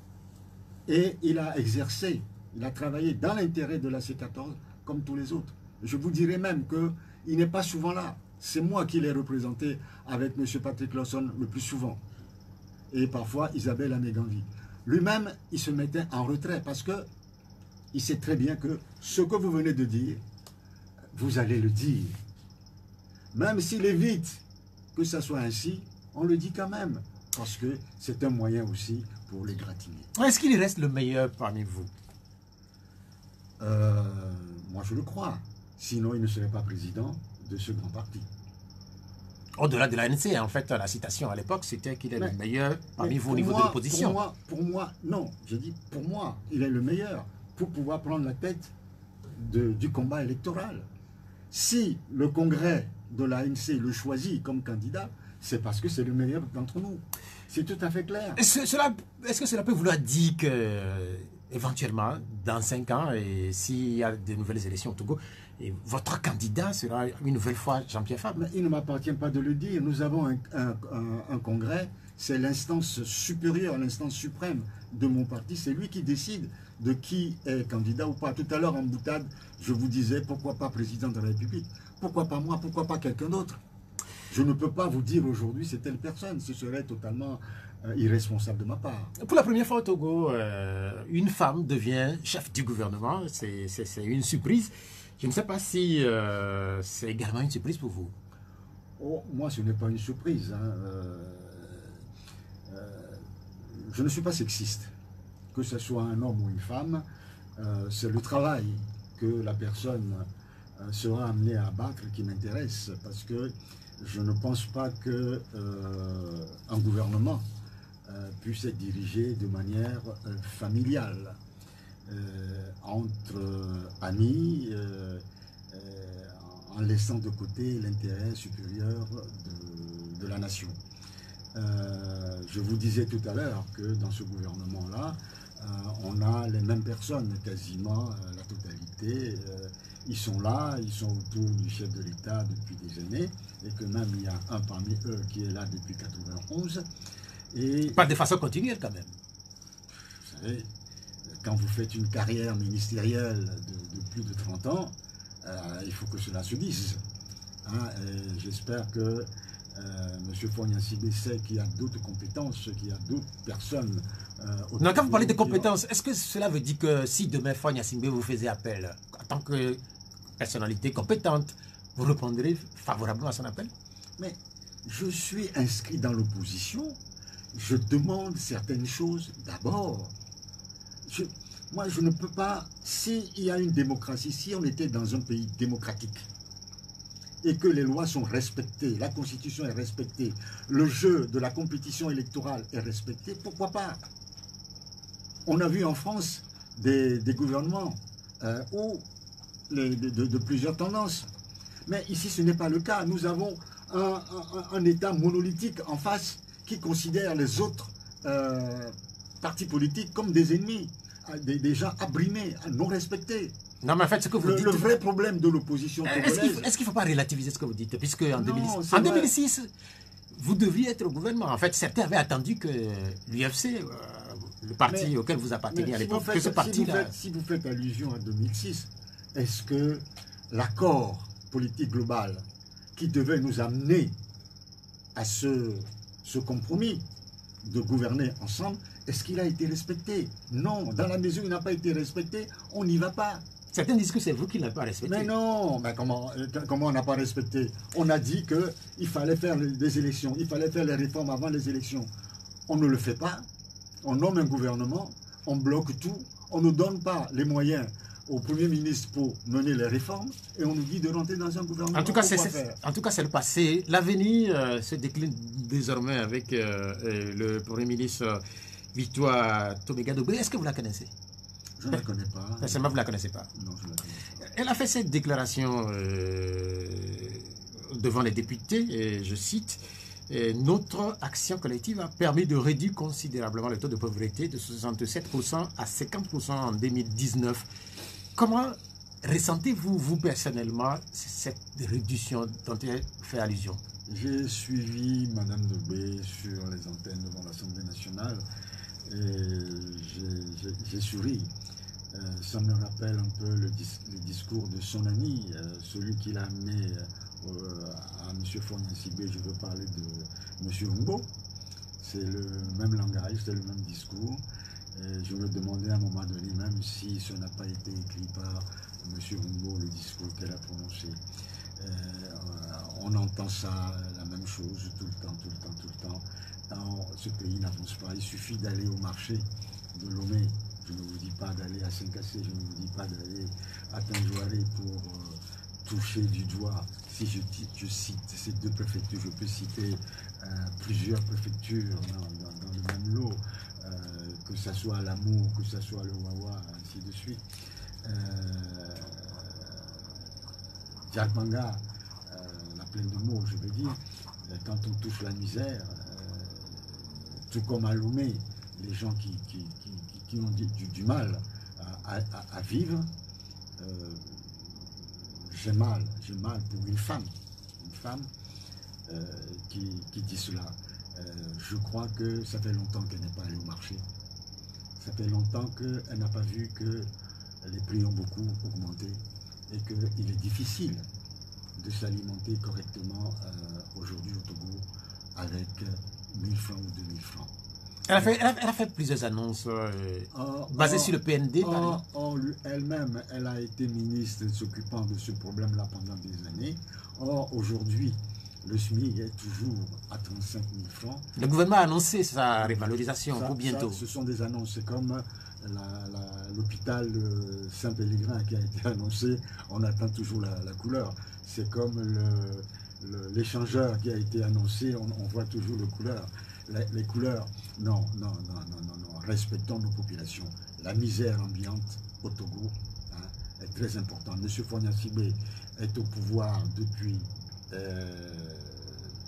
B: Et il a exercé, il a travaillé dans l'intérêt de la C quatorze, comme tous les autres. Je vous dirais même qu'il n'est pas souvent là. C'est moi qui l'ai représenté avec M. Patrick Lawson le plus souvent. Et parfois Isabelle Améganvi. Lui-même, il se mettait en retrait parce que il sait très bien que ce que vous venez de dire, vous allez le dire. Même s'il évite que ça soit ainsi, on le dit quand même. Parce que c'est un moyen aussi pour les gratiner.
A: Est-ce qu'il reste le meilleur parmi vous?
B: euh, Moi, je le crois. Sinon, il ne serait pas président de ce grand parti.
A: Au-delà de l'A N C, en fait, la citation à l'époque, c'était qu'il est mais, le meilleur parmi vous au niveau
B: moi,
A: de l'opposition.
B: Pour moi, pour moi, non. Je dis pour moi, il est le meilleur pour pouvoir prendre la tête de, du combat électoral. Si le congrès de l'A N C le choisit comme candidat, c'est parce que c'est le meilleur d'entre nous. C'est tout à fait clair.
A: Est-ce est que cela peut vouloir dire que, éventuellement, dans cinq ans, et s'il y a de nouvelles élections au Togo, et votre candidat sera une nouvelle fois Jean-Pierre Fabre?
B: Mais il ne m'appartient pas de le dire. Nous avons un, un, un, un congrès, c'est l'instance supérieure, l'instance suprême de mon parti. C'est lui qui décide de qui est candidat ou pas. Tout à l'heure, en boutade, je vous disais, pourquoi pas président de la République? Pourquoi pas moi? Pourquoi pas quelqu'un d'autre? Je ne peux pas vous dire aujourd'hui c'est telle personne. Ce serait totalement euh, irresponsable de ma part.
A: Pour la première fois au Togo, euh, une femme devient chef du gouvernement. C'est une surprise. Je ne sais pas si euh, c'est également une surprise pour vous.
B: Oh, moi, ce n'est pas une surprise. Hein. Euh, euh, je ne suis pas sexiste. Que ce soit un homme ou une femme, euh, c'est le travail que la personne euh, sera amenée à abattre qui m'intéresse. Parce que je ne pense pas qu'un euh, gouvernement euh, puisse être dirigé de manière euh, familiale. Euh, entre euh, amis, euh, euh, en laissant de côté l'intérêt supérieur de, de de la nation. Euh, je vous disais tout à l'heure que dans ce gouvernement-là, euh, on a les mêmes personnes, quasiment euh, la totalité. Euh, ils sont là, ils sont autour du chef de l'État depuis des années, et que même il y a un parmi eux qui est là depuis quatre-vingt-onze. Et,
A: pas de façon continuelle quand même.
B: Vous savez, quand vous faites une carrière ministérielle de, de plus de trente ans, euh, il faut que cela se dise. Hein, j'espère que euh, M. Fogna-Sibé sait qu'il y a d'autres compétences, qu'il y a d'autres personnes. Euh,
A: non, quand vous parlez de compétences, est-ce que cela veut dire que si demain Fogna-Sibé vous faisait appel en tant que personnalité compétente, vous répondrez favorablement à son appel?
B: Mais je suis inscrit dans l'opposition. Je demande certaines choses d'abord. Je, moi, je ne peux pas, s'il y a une démocratie, si on était dans un pays démocratique et que les lois sont respectées, la Constitution est respectée, le jeu de la compétition électorale est respecté, pourquoi pas? On a vu en France des, des gouvernements euh, où les, de, de, de plusieurs tendances. Mais ici, ce n'est pas le cas. Nous avons un, un, un État monolithique en face qui considère les autres euh, partis politiques comme des ennemis, des, des gens abrimés, non respectés.
A: Non, mais en fait, ce que vous
B: le,
A: dites...
B: Le vrai problème de l'opposition
A: togolaise... Est-ce qu'il ne faut pas relativiser ce que vous dites? Puisque en,
B: non,
A: deux mille six, en deux mille six, vous deviez être au gouvernement. En fait, certains avaient attendu que l'U F C, euh, le parti mais, auquel vous appartenez à l'époque,
B: si
A: que ce parti-là...
B: Si, si vous faites allusion à deux mille six, est-ce que l'accord politique global qui devait nous amener à ce, ce compromis de gouverner ensemble, est-ce qu'il a été respecté? Non, dans la mesure où il n'a pas été respecté, on n'y va pas.
A: Certains disent que c'est vous qui ne l'avez pas respecté.
B: Mais non, mais comment, comment on n'a pas respecté? On a dit qu'il fallait faire des élections, il fallait faire les réformes avant les élections. On ne le fait pas, on nomme un gouvernement, on bloque tout, on ne donne pas les moyens au Premier ministre pour mener les réformes et on nous dit de rentrer dans un gouvernement.
A: En tout cas, c'est le passé. L'avenir euh, se décline désormais avec euh, euh, le Premier ministre euh, Victoire Toméga-Dobré. Est-ce que vous la connaissez?
B: Je ne la connais pas.
A: Personnellement, vous ne la connaissez pas.
B: Non, je ne la connais pas.
A: Elle a fait cette déclaration euh, devant les députés, et je cite, et notre action collective a permis de réduire considérablement le taux de pauvreté de soixante-sept pour cent à cinquante pour cent en deux mille dix-neuf. Comment ressentez-vous, vous personnellement, cette réduction dont elle fait allusion?
B: J'ai suivi Mme Dogbé sur les antennes devant l'Assemblée nationale et j'ai souri. Euh, ça me rappelle un peu le, dis le discours de son ami, euh, celui qui l'a amené euh, à M. Fogna-Sibé. Je veux parler de M. Humbo. C'est le même langage, c'est le même discours. Et je me demandais à un moment donné, même si ce n'a pas été écrit par M. Humbo, le discours qu'elle a prononcé. Euh, on entend ça, la même chose, tout le temps, tout le temps, tout le temps. Dans ce pays n'avance pas. Il suffit d'aller au marché de Lomé. Je ne vous dis pas d'aller à Saint-Cassé, je ne vous dis pas d'aller à Tanjouaré pour euh, toucher du doigt. Si je, je cite ces deux préfectures, je peux citer euh, plusieurs préfectures dans, dans, dans le même lot, euh, que ce soit l'Amour, que ce soit le Wawa, ainsi de suite. Euh, Djarbanga, euh, la plaine de Meaux, je veux dire, quand on touche la misère, euh, tout comme à Lomé, les gens qui, qui, qui, qui ont du, du, du mal à, à, à vivre, euh, j'ai mal, j'ai mal pour une femme, une femme euh, qui, qui dit cela. Euh, je crois que ça fait longtemps qu'elle n'est pas allée au marché. Ça fait longtemps qu'elle n'a pas vu que les prix ont beaucoup augmenté et qu'il est difficile de s'alimenter correctement euh, aujourd'hui au Togo avec mille francs ou deux mille francs.
A: Elle a, fait, elle, a, elle a fait plusieurs annonces euh, or, basées or, sur le P N D.
B: Or, or elle-même, elle a été ministre s'occupant de ce problème-là pendant des années. Or, aujourd'hui, le S M I est toujours à trente-cinq mille francs.
A: Le gouvernement a annoncé sa révalorisation
B: ça,
A: pour bientôt.
B: Ça, ce sont des annonces. C'est comme l'hôpital Saint-Pélegrin qui a été annoncé. On attend toujours la, la couleur. C'est comme l'échangeur qui a été annoncé. On, on voit toujours le couleur. Les, les couleurs, non, non, non, non, non, non, respectons nos populations. La misère ambiante au Togo hein, est très importante. M. Fogna-Sibé est au pouvoir depuis euh,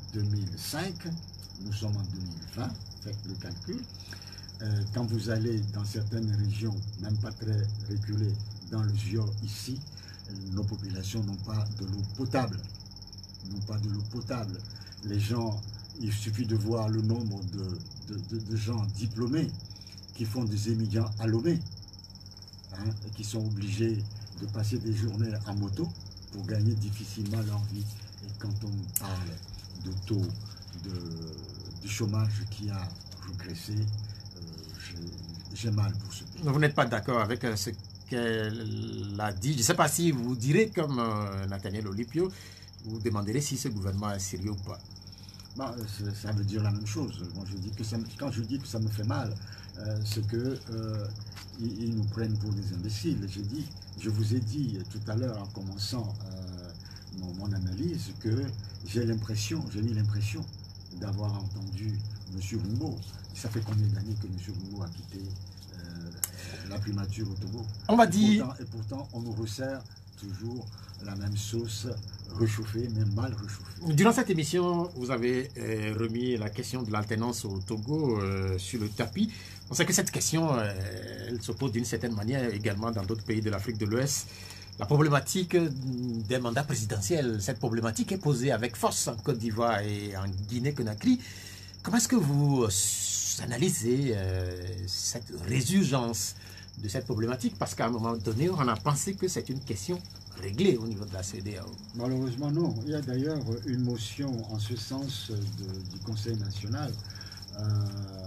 B: deux mille cinq, nous sommes en deux mille vingt, faites le calcul. Euh, quand vous allez dans certaines régions, même pas très reculées, dans le Zior ici, nos populations n'ont pas de l'eau potable. N'ont pas de l'eau potable. Les gens, il suffit de voir le nombre de, de, de, de gens diplômés qui font des étudiants à Lomé, hein, et qui sont obligés de passer des journées en moto pour gagner difficilement leur vie. Et quand on parle de taux de, de chômage qui a régressé, euh, j'ai mal pour ce pays.
A: Vous n'êtes pas d'accord avec ce qu'elle a dit? Je ne sais pas si vous direz comme euh, Nathaniel Olipio, vous demanderez si ce gouvernement est sérieux ou pas.
B: Bah, ça veut dire la même chose. Bon, je dis que ça, quand je dis que ça me fait mal, euh, c'est que euh, ils, ils nous prennent pour des imbéciles. Je, dis, je vous ai dit tout à l'heure en commençant euh, mon, mon analyse que j'ai l'impression, j'ai eu l'impression d'avoir entendu M. Rumbo. Ça fait combien d'années que M. Rumbo a quitté euh, la primature au Togo?
A: On va dire...
B: Et pourtant, on nous resserre toujours la même sauce réchauffée, mais mal réchauffée.
A: Durant cette émission, vous avez euh, remis la question de l'alternance au Togo euh, sur le tapis. On sait que cette question, euh, elle se pose d'une certaine manière également dans d'autres pays de l'Afrique de l'Ouest. La problématique des mandats présidentiels, cette problématique est posée avec force en Côte d'Ivoire et en Guinée-Conakry. Comment est-ce que vous analysez euh, cette résurgence de cette problématique? Parce qu'à un moment donné, on a pensé que c'est une question réglée au niveau de la C E D A O.
B: Malheureusement, non. Il y a d'ailleurs une motion en ce sens de, du Conseil national euh,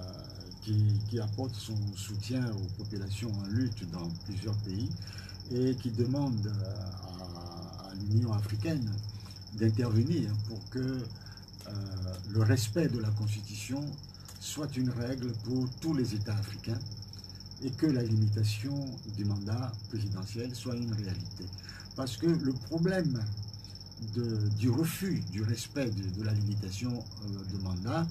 B: qui, qui apporte son soutien aux populations en lutte dans plusieurs pays et qui demande à, à l'Union africaine d'intervenir pour que euh, le respect de la Constitution soit une règle pour tous les États africains et que la limitation du mandat présidentiel soit une réalité. Parce que le problème de, du refus du respect de, de la limitation euh, de mandat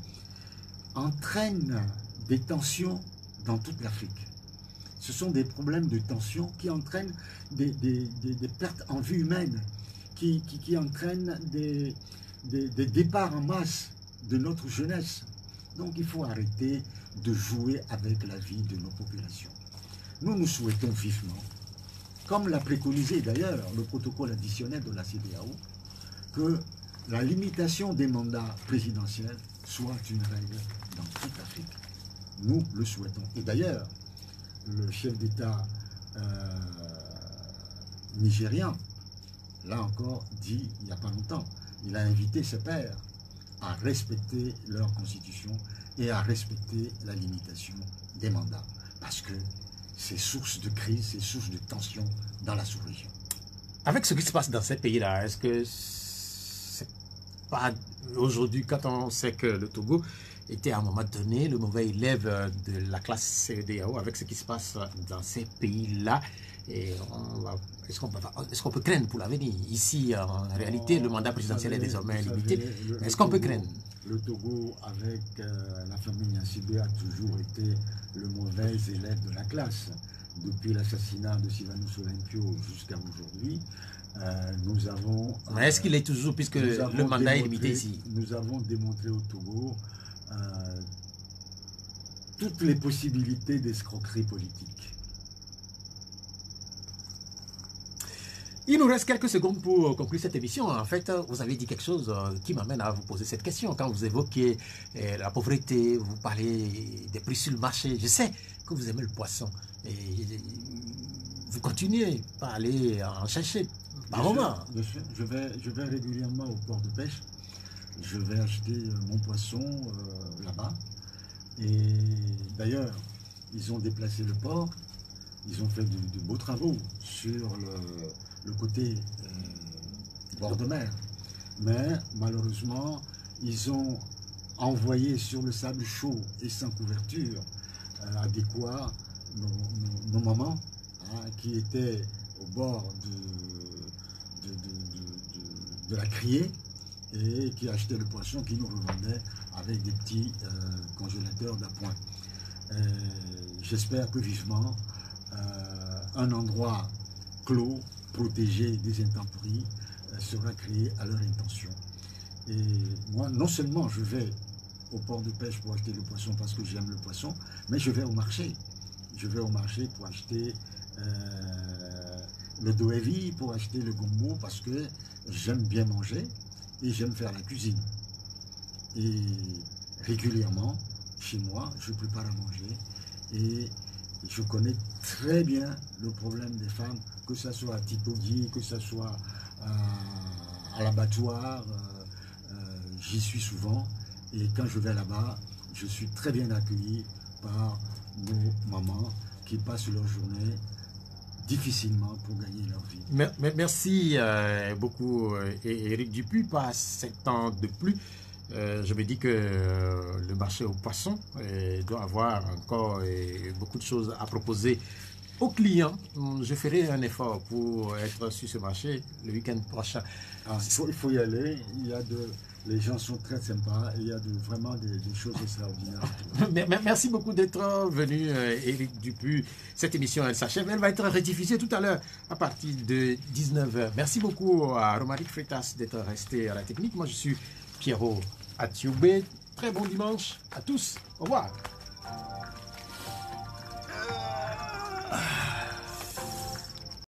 B: entraîne des tensions dans toute l'Afrique. Ce sont des problèmes de tension qui entraînent des, des, des, des pertes en vie humaine, qui, qui, qui entraînent des, des, des départs en masse de notre jeunesse. Donc il faut arrêter de jouer avec la vie de nos populations. Nous, nous souhaitons vivement, comme l'a préconisé d'ailleurs le protocole additionnel de la C E D A O, que la limitation des mandats présidentiels soit une règle dans toute l'Afrique. Nous le souhaitons. Et d'ailleurs, le chef d'État euh, nigérian, là encore, dit il n'y a pas longtemps, il a invité ses pairs à respecter leur constitution et à respecter la limitation des mandats. Parce que c'est source de crise, c'est source de tension dans la sous-région.
A: Avec ce qui se passe dans ces pays-là, est-ce que c'est pas aujourd'hui, quand on sait que le Togo était à un moment donné le mauvais élève de la classe C E D A O, avec ce qui se passe dans ces pays-là, est-ce qu'on peut, est-ce qu'on peut craindre pour l'avenir? Ici, en réalité, le mandat présidentiel
B: savez,
A: est désormais
B: savez,
A: limité. Est-ce qu'on peut craindre?
B: Le Togo, avec euh, la famille Gnassingbé, a toujours été le mauvais élève de la classe. Depuis l'assassinat de Sylvanus Olympio jusqu'à aujourd'hui, euh, nous avons...
A: Mais est-ce qu'il est toujours, puisque le mandat est limité ici?
B: Nous avons démontré au Togo euh, toutes les possibilités d'escroquerie politique.
A: Il nous reste quelques secondes pour conclure cette émission. En fait, vous avez dit quelque chose qui m'amène à vous poser cette question. Quand vous évoquez la pauvreté, vous parlez des prix sur le marché. Je sais que vous aimez le poisson. Et vous continuez à aller en chercher par moment.
B: Je, je, vais, je vais régulièrement au port de pêche. Je vais acheter mon poisson euh, là-bas. Et d'ailleurs, ils ont déplacé le port. Ils ont fait de, de beaux travaux sur le... le côté euh, bord de mer. Mais malheureusement, ils ont envoyé sur le sable chaud et sans couverture euh, adéquat nos, nos, nos mamans hein, qui étaient au bord de, de, de, de, de, de la criée et qui achetaient le poisson, qui nous revendaient avec des petits euh, congélateurs d'appoint. Euh, J'espère que vivement, euh, un endroit clos, protégé des intempéries, euh, sera créé à leur intention. Et moi, non seulement je vais au port de pêche pour acheter le poisson parce que j'aime le poisson, mais je vais au marché. Je vais au marché pour acheter euh, le doevi, pour acheter le gombo, parce que j'aime bien manger et j'aime faire la cuisine. Et régulièrement, chez moi, je prépare à manger et je connais très bien le problème des femmes, que ce soit à Tipogui, que ce soit à, à l'abattoir, euh, euh, j'y suis souvent. Et quand je vais là-bas, je suis très bien accueilli par nos mamans qui passent leur journée difficilement pour gagner leur vie.
A: Merci euh, beaucoup, euh, Éric Dupuis. Pas sept ans de plus. Euh, je me dis que euh, le marché aux poissons euh, doit avoir encore euh, beaucoup de choses à proposer aux clients. Je ferai un effort pour être sur ce marché le week-end prochain.
B: Ah, il, faut, il faut y aller. Il y a de, les gens sont très sympas. Et il y a de, vraiment des, des choses extraordinaires.
A: Merci beaucoup d'être venu, euh, Éric Dupuis. Cette émission, elle s'achève. Elle va être rectifiée tout à l'heure à partir de dix-neuf heures. Merci beaucoup à Romaric Freitas d'être resté à la technique. Moi, je suis Pierrot Atioubé. Très bon dimanche à tous. Au revoir.